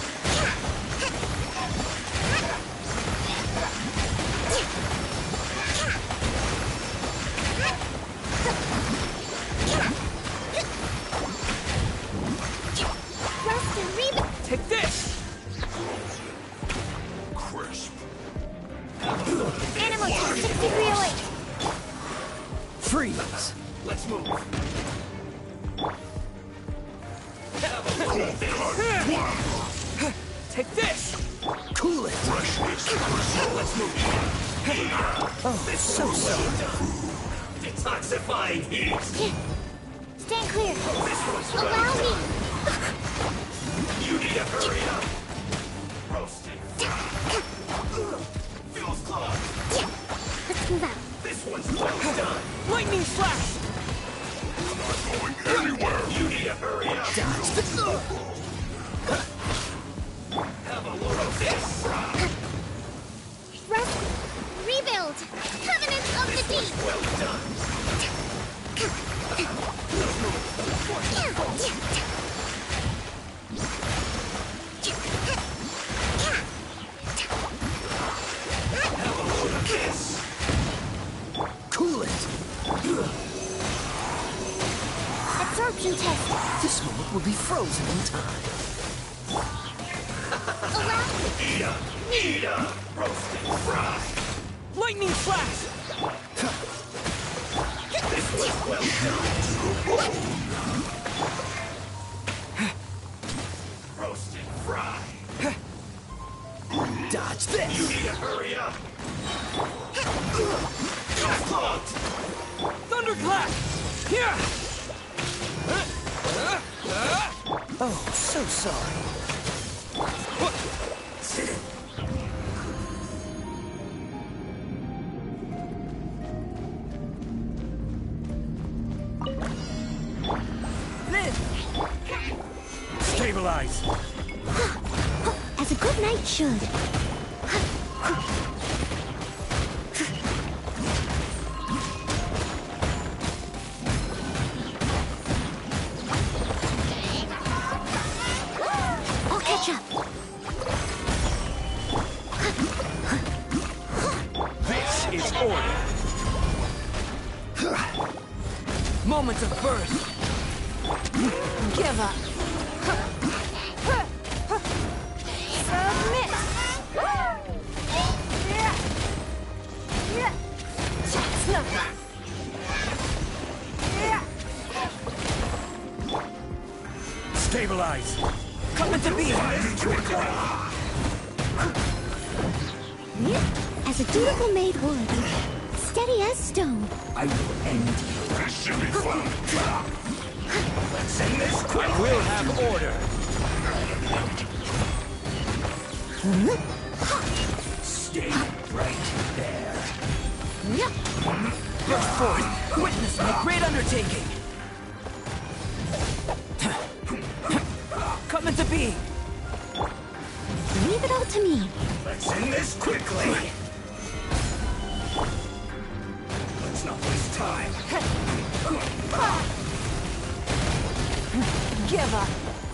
Thrust and rebound. Take this! Crisp. Animal type 6308. Freeze! Let's move. Take this! Cool it! Let's move. Oh, this so Detoxifying heat. Stand clear. This one's Allow me. You need to hurry up. Roasted. Feels clogged. Let's move out. This one's well done. Lightning flash! You need to hurry up. Dodge the... Have a load of this. Thrust. Rebuild. Covenant of the Deep. Well done. Have a load of this. Cool it! Absorption test. This moment will be frozen in time. Allow Eat up. Roasted fry. Lightning flash! This was well done. Roasted fry. Dodge You this! need to hurry up. You're clogged. Thunderclap! Here! Oh, so sorry. Stabilize. as a good knight should. I'll catch up. This is order. Moment of birth. Give up. Submit. That's nothing. Stabilize. Coming to be. As a dutiful maid would. Steady as stone. I will end you. This should be fun. Let's end this quick. We'll have order. Stay right there. Burst forth. Witness my great undertaking. Coming to be. Leave it all to me. Let's end this quickly. Let's not waste time. Give up.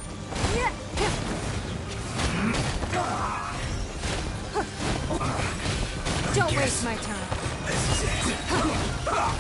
Don't waste my time. This is it.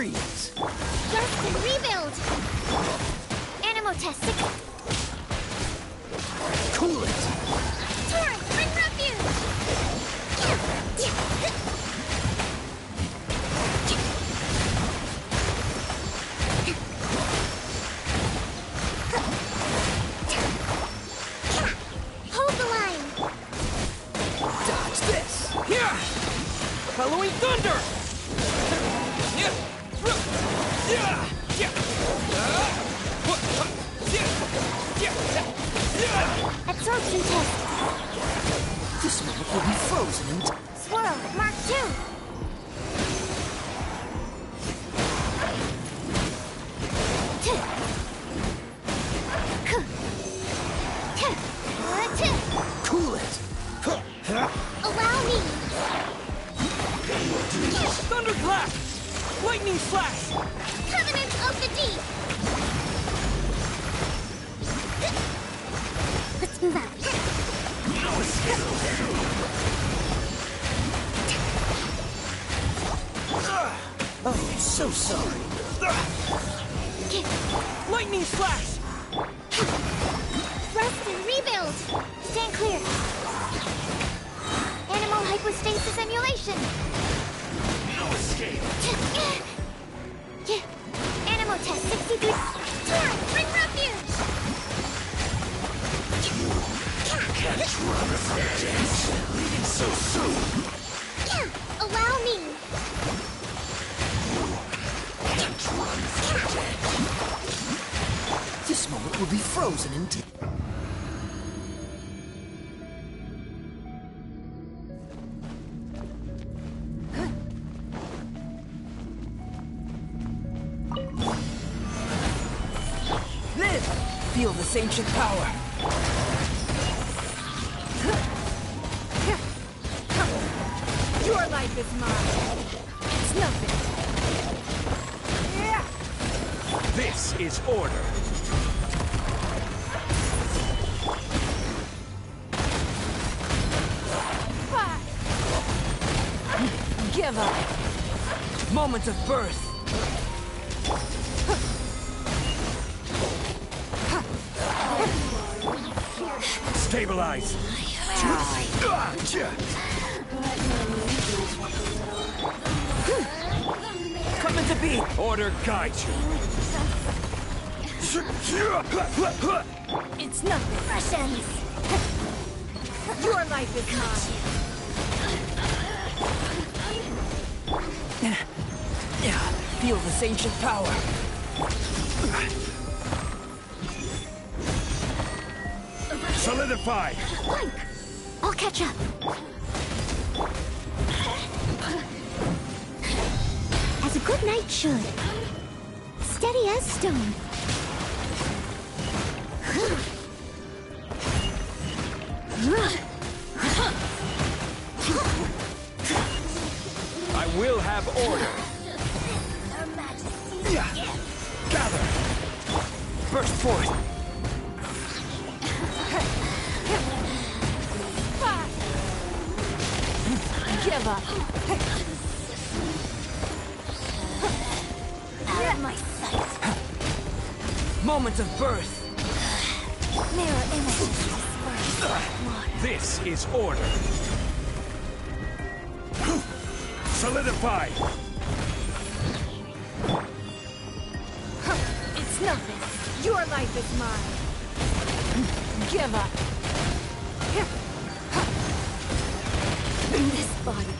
freeze. Burst and rebuild! Animo test 6. Cool it. Torrent, bring refuge! Hold the line! Dodge this. Here! Halloween thunder! Absorption test! This moment will be frozen in Swirl, Mark 2! Cool it. Allow me! Thunderclap! Lightning slash! Covenant of the Deep! Let's move out. Oh, so sorry. Lightning slash! Rest and rebuild! Stand clear! Animal hypostasis emulation! No escape. Animal test 63. Torrent, bring refuge! Can't run from death. Leaving so soon. Allow me! Can't run from death. This moment will be frozen in Live! Feel this ancient power. Your life is mine. It's nothing. This is order. Give up. Moment of birth. Stabilize. Coming to be. Order guides you. It's nothing. Fresh ends! Your life is mine. Yeah, feel this ancient power. Solidify. Blink! I'll catch up. As a good knight should. Steady as stone. I will have order. Gather. Burst forth. Give up. Out of my sight. Moment of birth. Mirror image. This is order. Solidify. It's nothing. Your life is mine. Give up. In this body.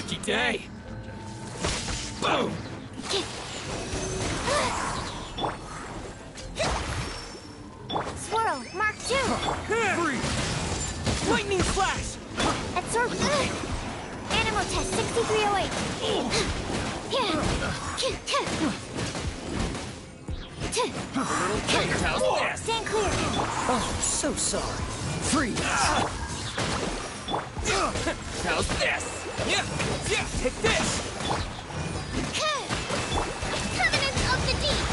Lucky day. Boom! Swirl, Mark 2. Freeze! Lightning flash! Absorption. Animal test 6308. Stand clear. Oh, so sorry. Freeze! How's this? Yeah! Take this! Covenant of the Deep.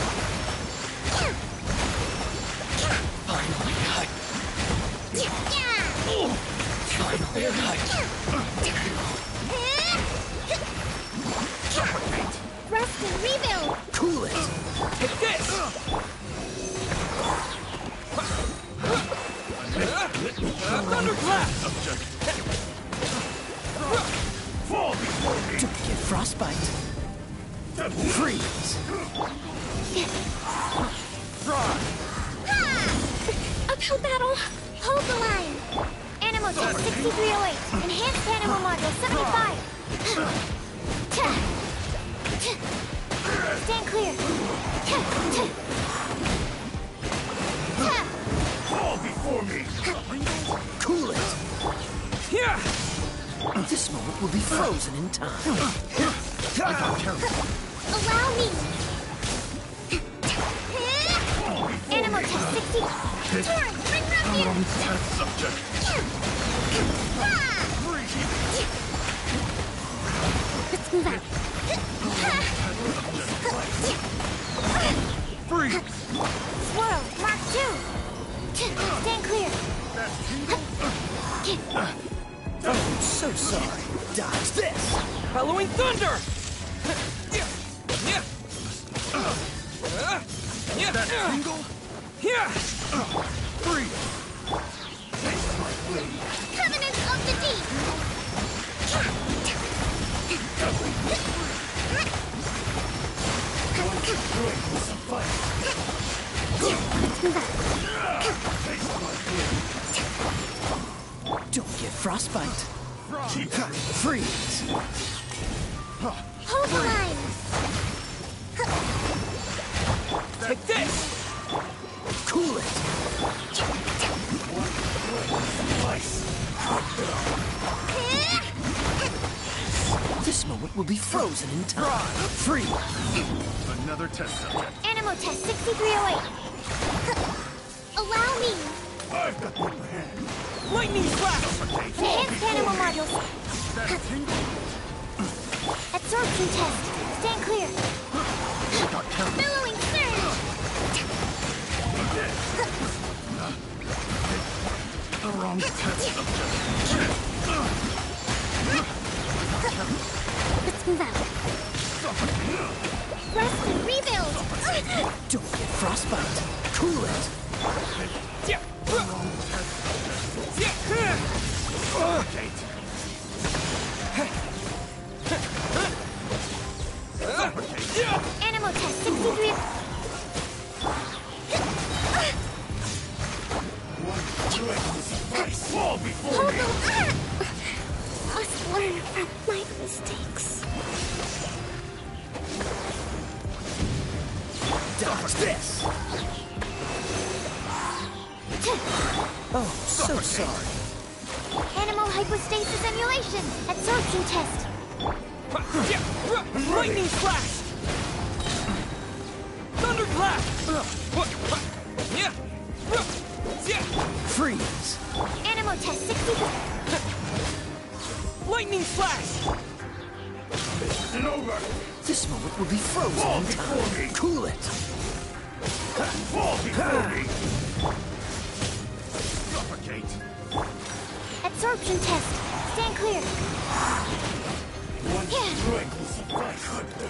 Finally cut! Finally cut! Rest and rebuild. Cool it! Take this! Thunderclap! Fall before me! Don't get frostbite. Freeze! Uphill battle. Hold the line. Animal test 6308. Enhanced animal module 75. Stand clear. Fall before me! Cool it! Here! This moment will be frozen in time. Allow me. Animal test 60. Torrent, bring refuge. Test subject! Let's move out. Freeze! Swirl, Mark 2. Stand clear. Oh, so sorry. Dodge this! Halloween thunder! Tingle? Here! Freeze! Covenant of the Deep. Don't get frostbite. Freeze! Hold the line. Take this! Cool it! This moment will be frozen in time. Freeze! Another test subject. Animal test 6308. Allow me. I've got the upper hand. Lightning flash! Enhanced animal modules. That tingle? Absorption test. Stand clear. Got counted. Billowing surge. The wrong test subject. Let's move out. Rest and rebuild. Don't get frostbite. Cool it! Suffocate. Animal test 63. Fall before Hold me. the line. Must learn from my mistakes. Dodge this! Oh, so sorry. Animal hypostasis emulation. Absorption test. Lightning flash! Thunderclap! Freeze! Animal test 63. Lightning flash! And over. This moment will be frozen in time. Cool it! Fall before me. Suffocate. Absorption test. Stand clear. One strike will suffice.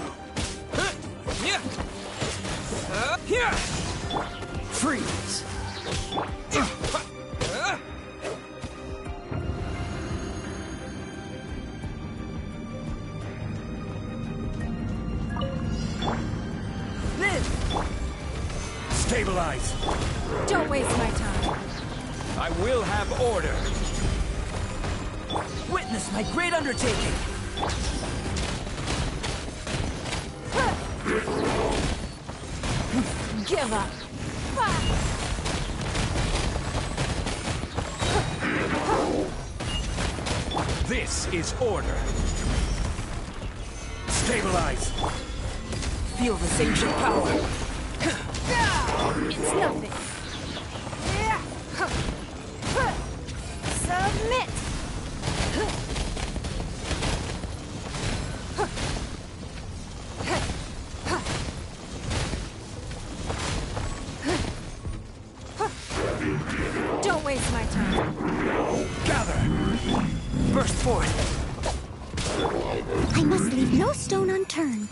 Here! Freeze! Live! Stabilize! Don't waste my time. I will have order! Witness my great undertaking! Give up. This is order. Stabilize. Feel this ancient power. It's nothing. Submit. Don't waste my time. Gather. Burst forth. I must leave no stone unturned.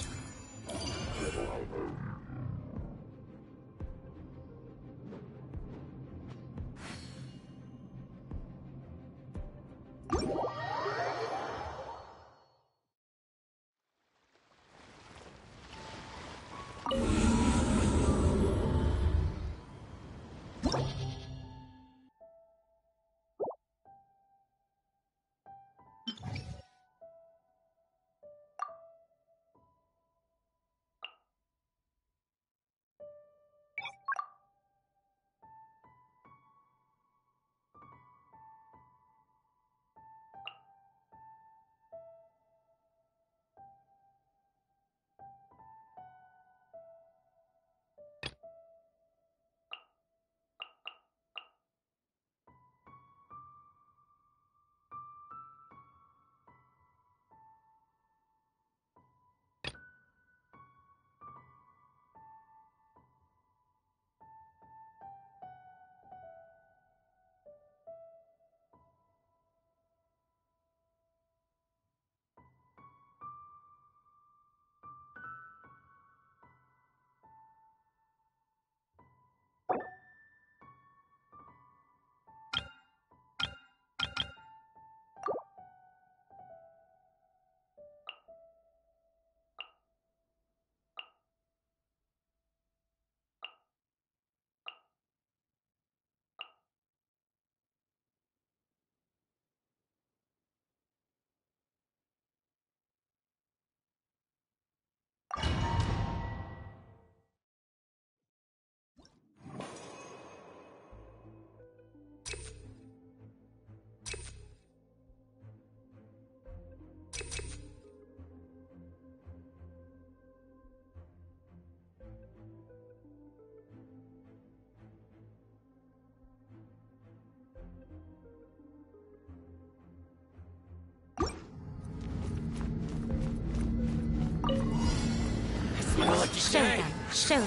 Show them. Show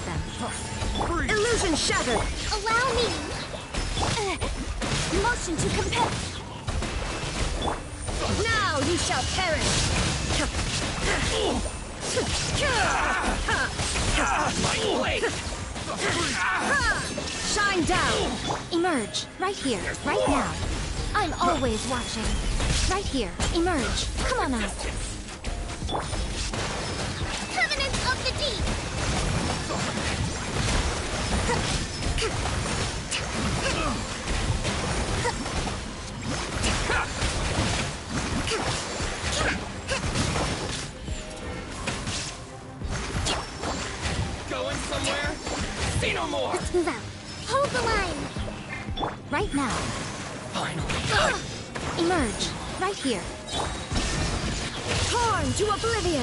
them. Illusion shattered. Allow me. Motion to compel. Now you shall perish. My blade! Shine down. Emerge. Right here. Right now. I'm always watching. Right here. Emerge. Come on out. Covenant of the Deep. Going somewhere? See no more! Let's move out. Hold the line. Right now. Finally. Emerge. Right here. Torn to oblivion.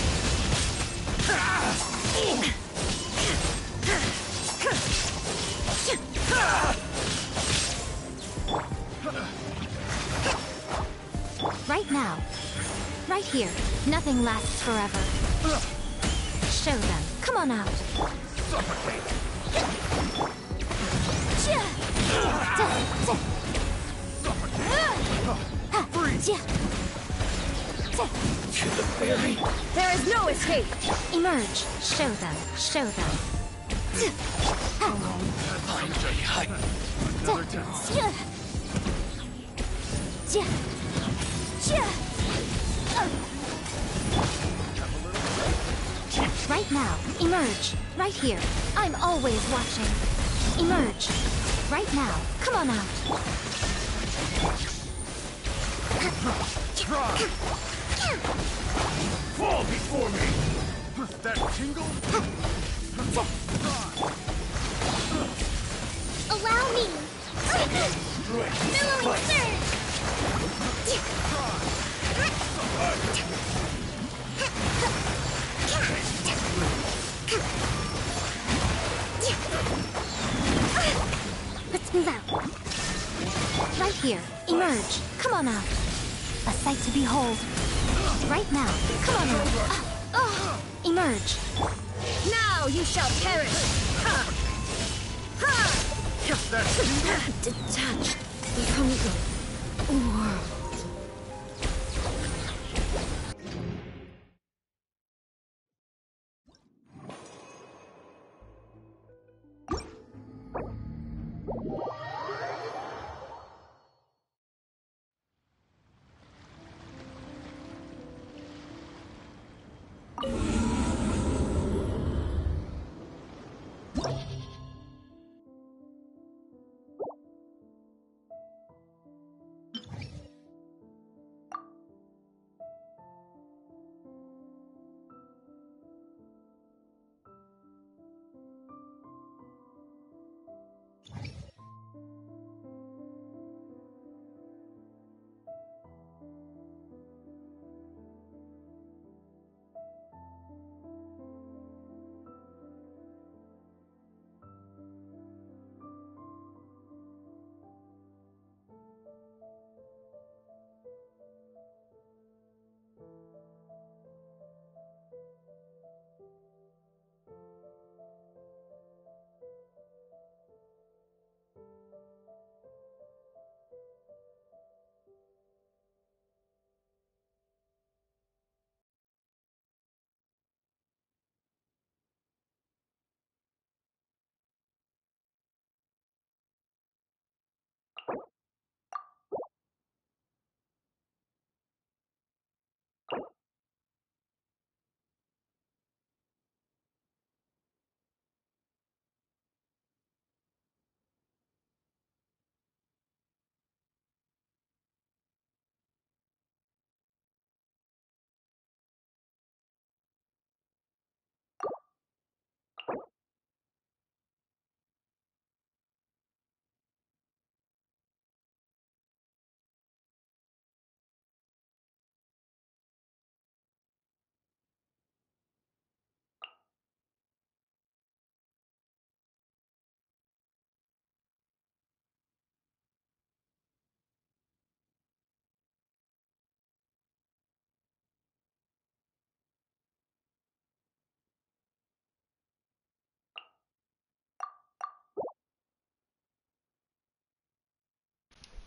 Right now. Right here. Nothing lasts forever. Show them. Come on out. There is no escape. Emerge. Show them. Show them. Right now. Emerge. Right here. I'm always watching. Emerge. Right now. Come on out. Fall before me! That tingle? Allow me! Billowing surge! Let's move out. Right here. Emerge. Come on out. A sight to behold. Right now. Come on out. Emerge. Now you shall perish! Ha! Ha! Detached from the world.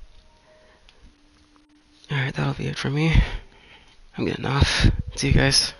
Alright, that'll be it for me. I'm getting off. See you guys.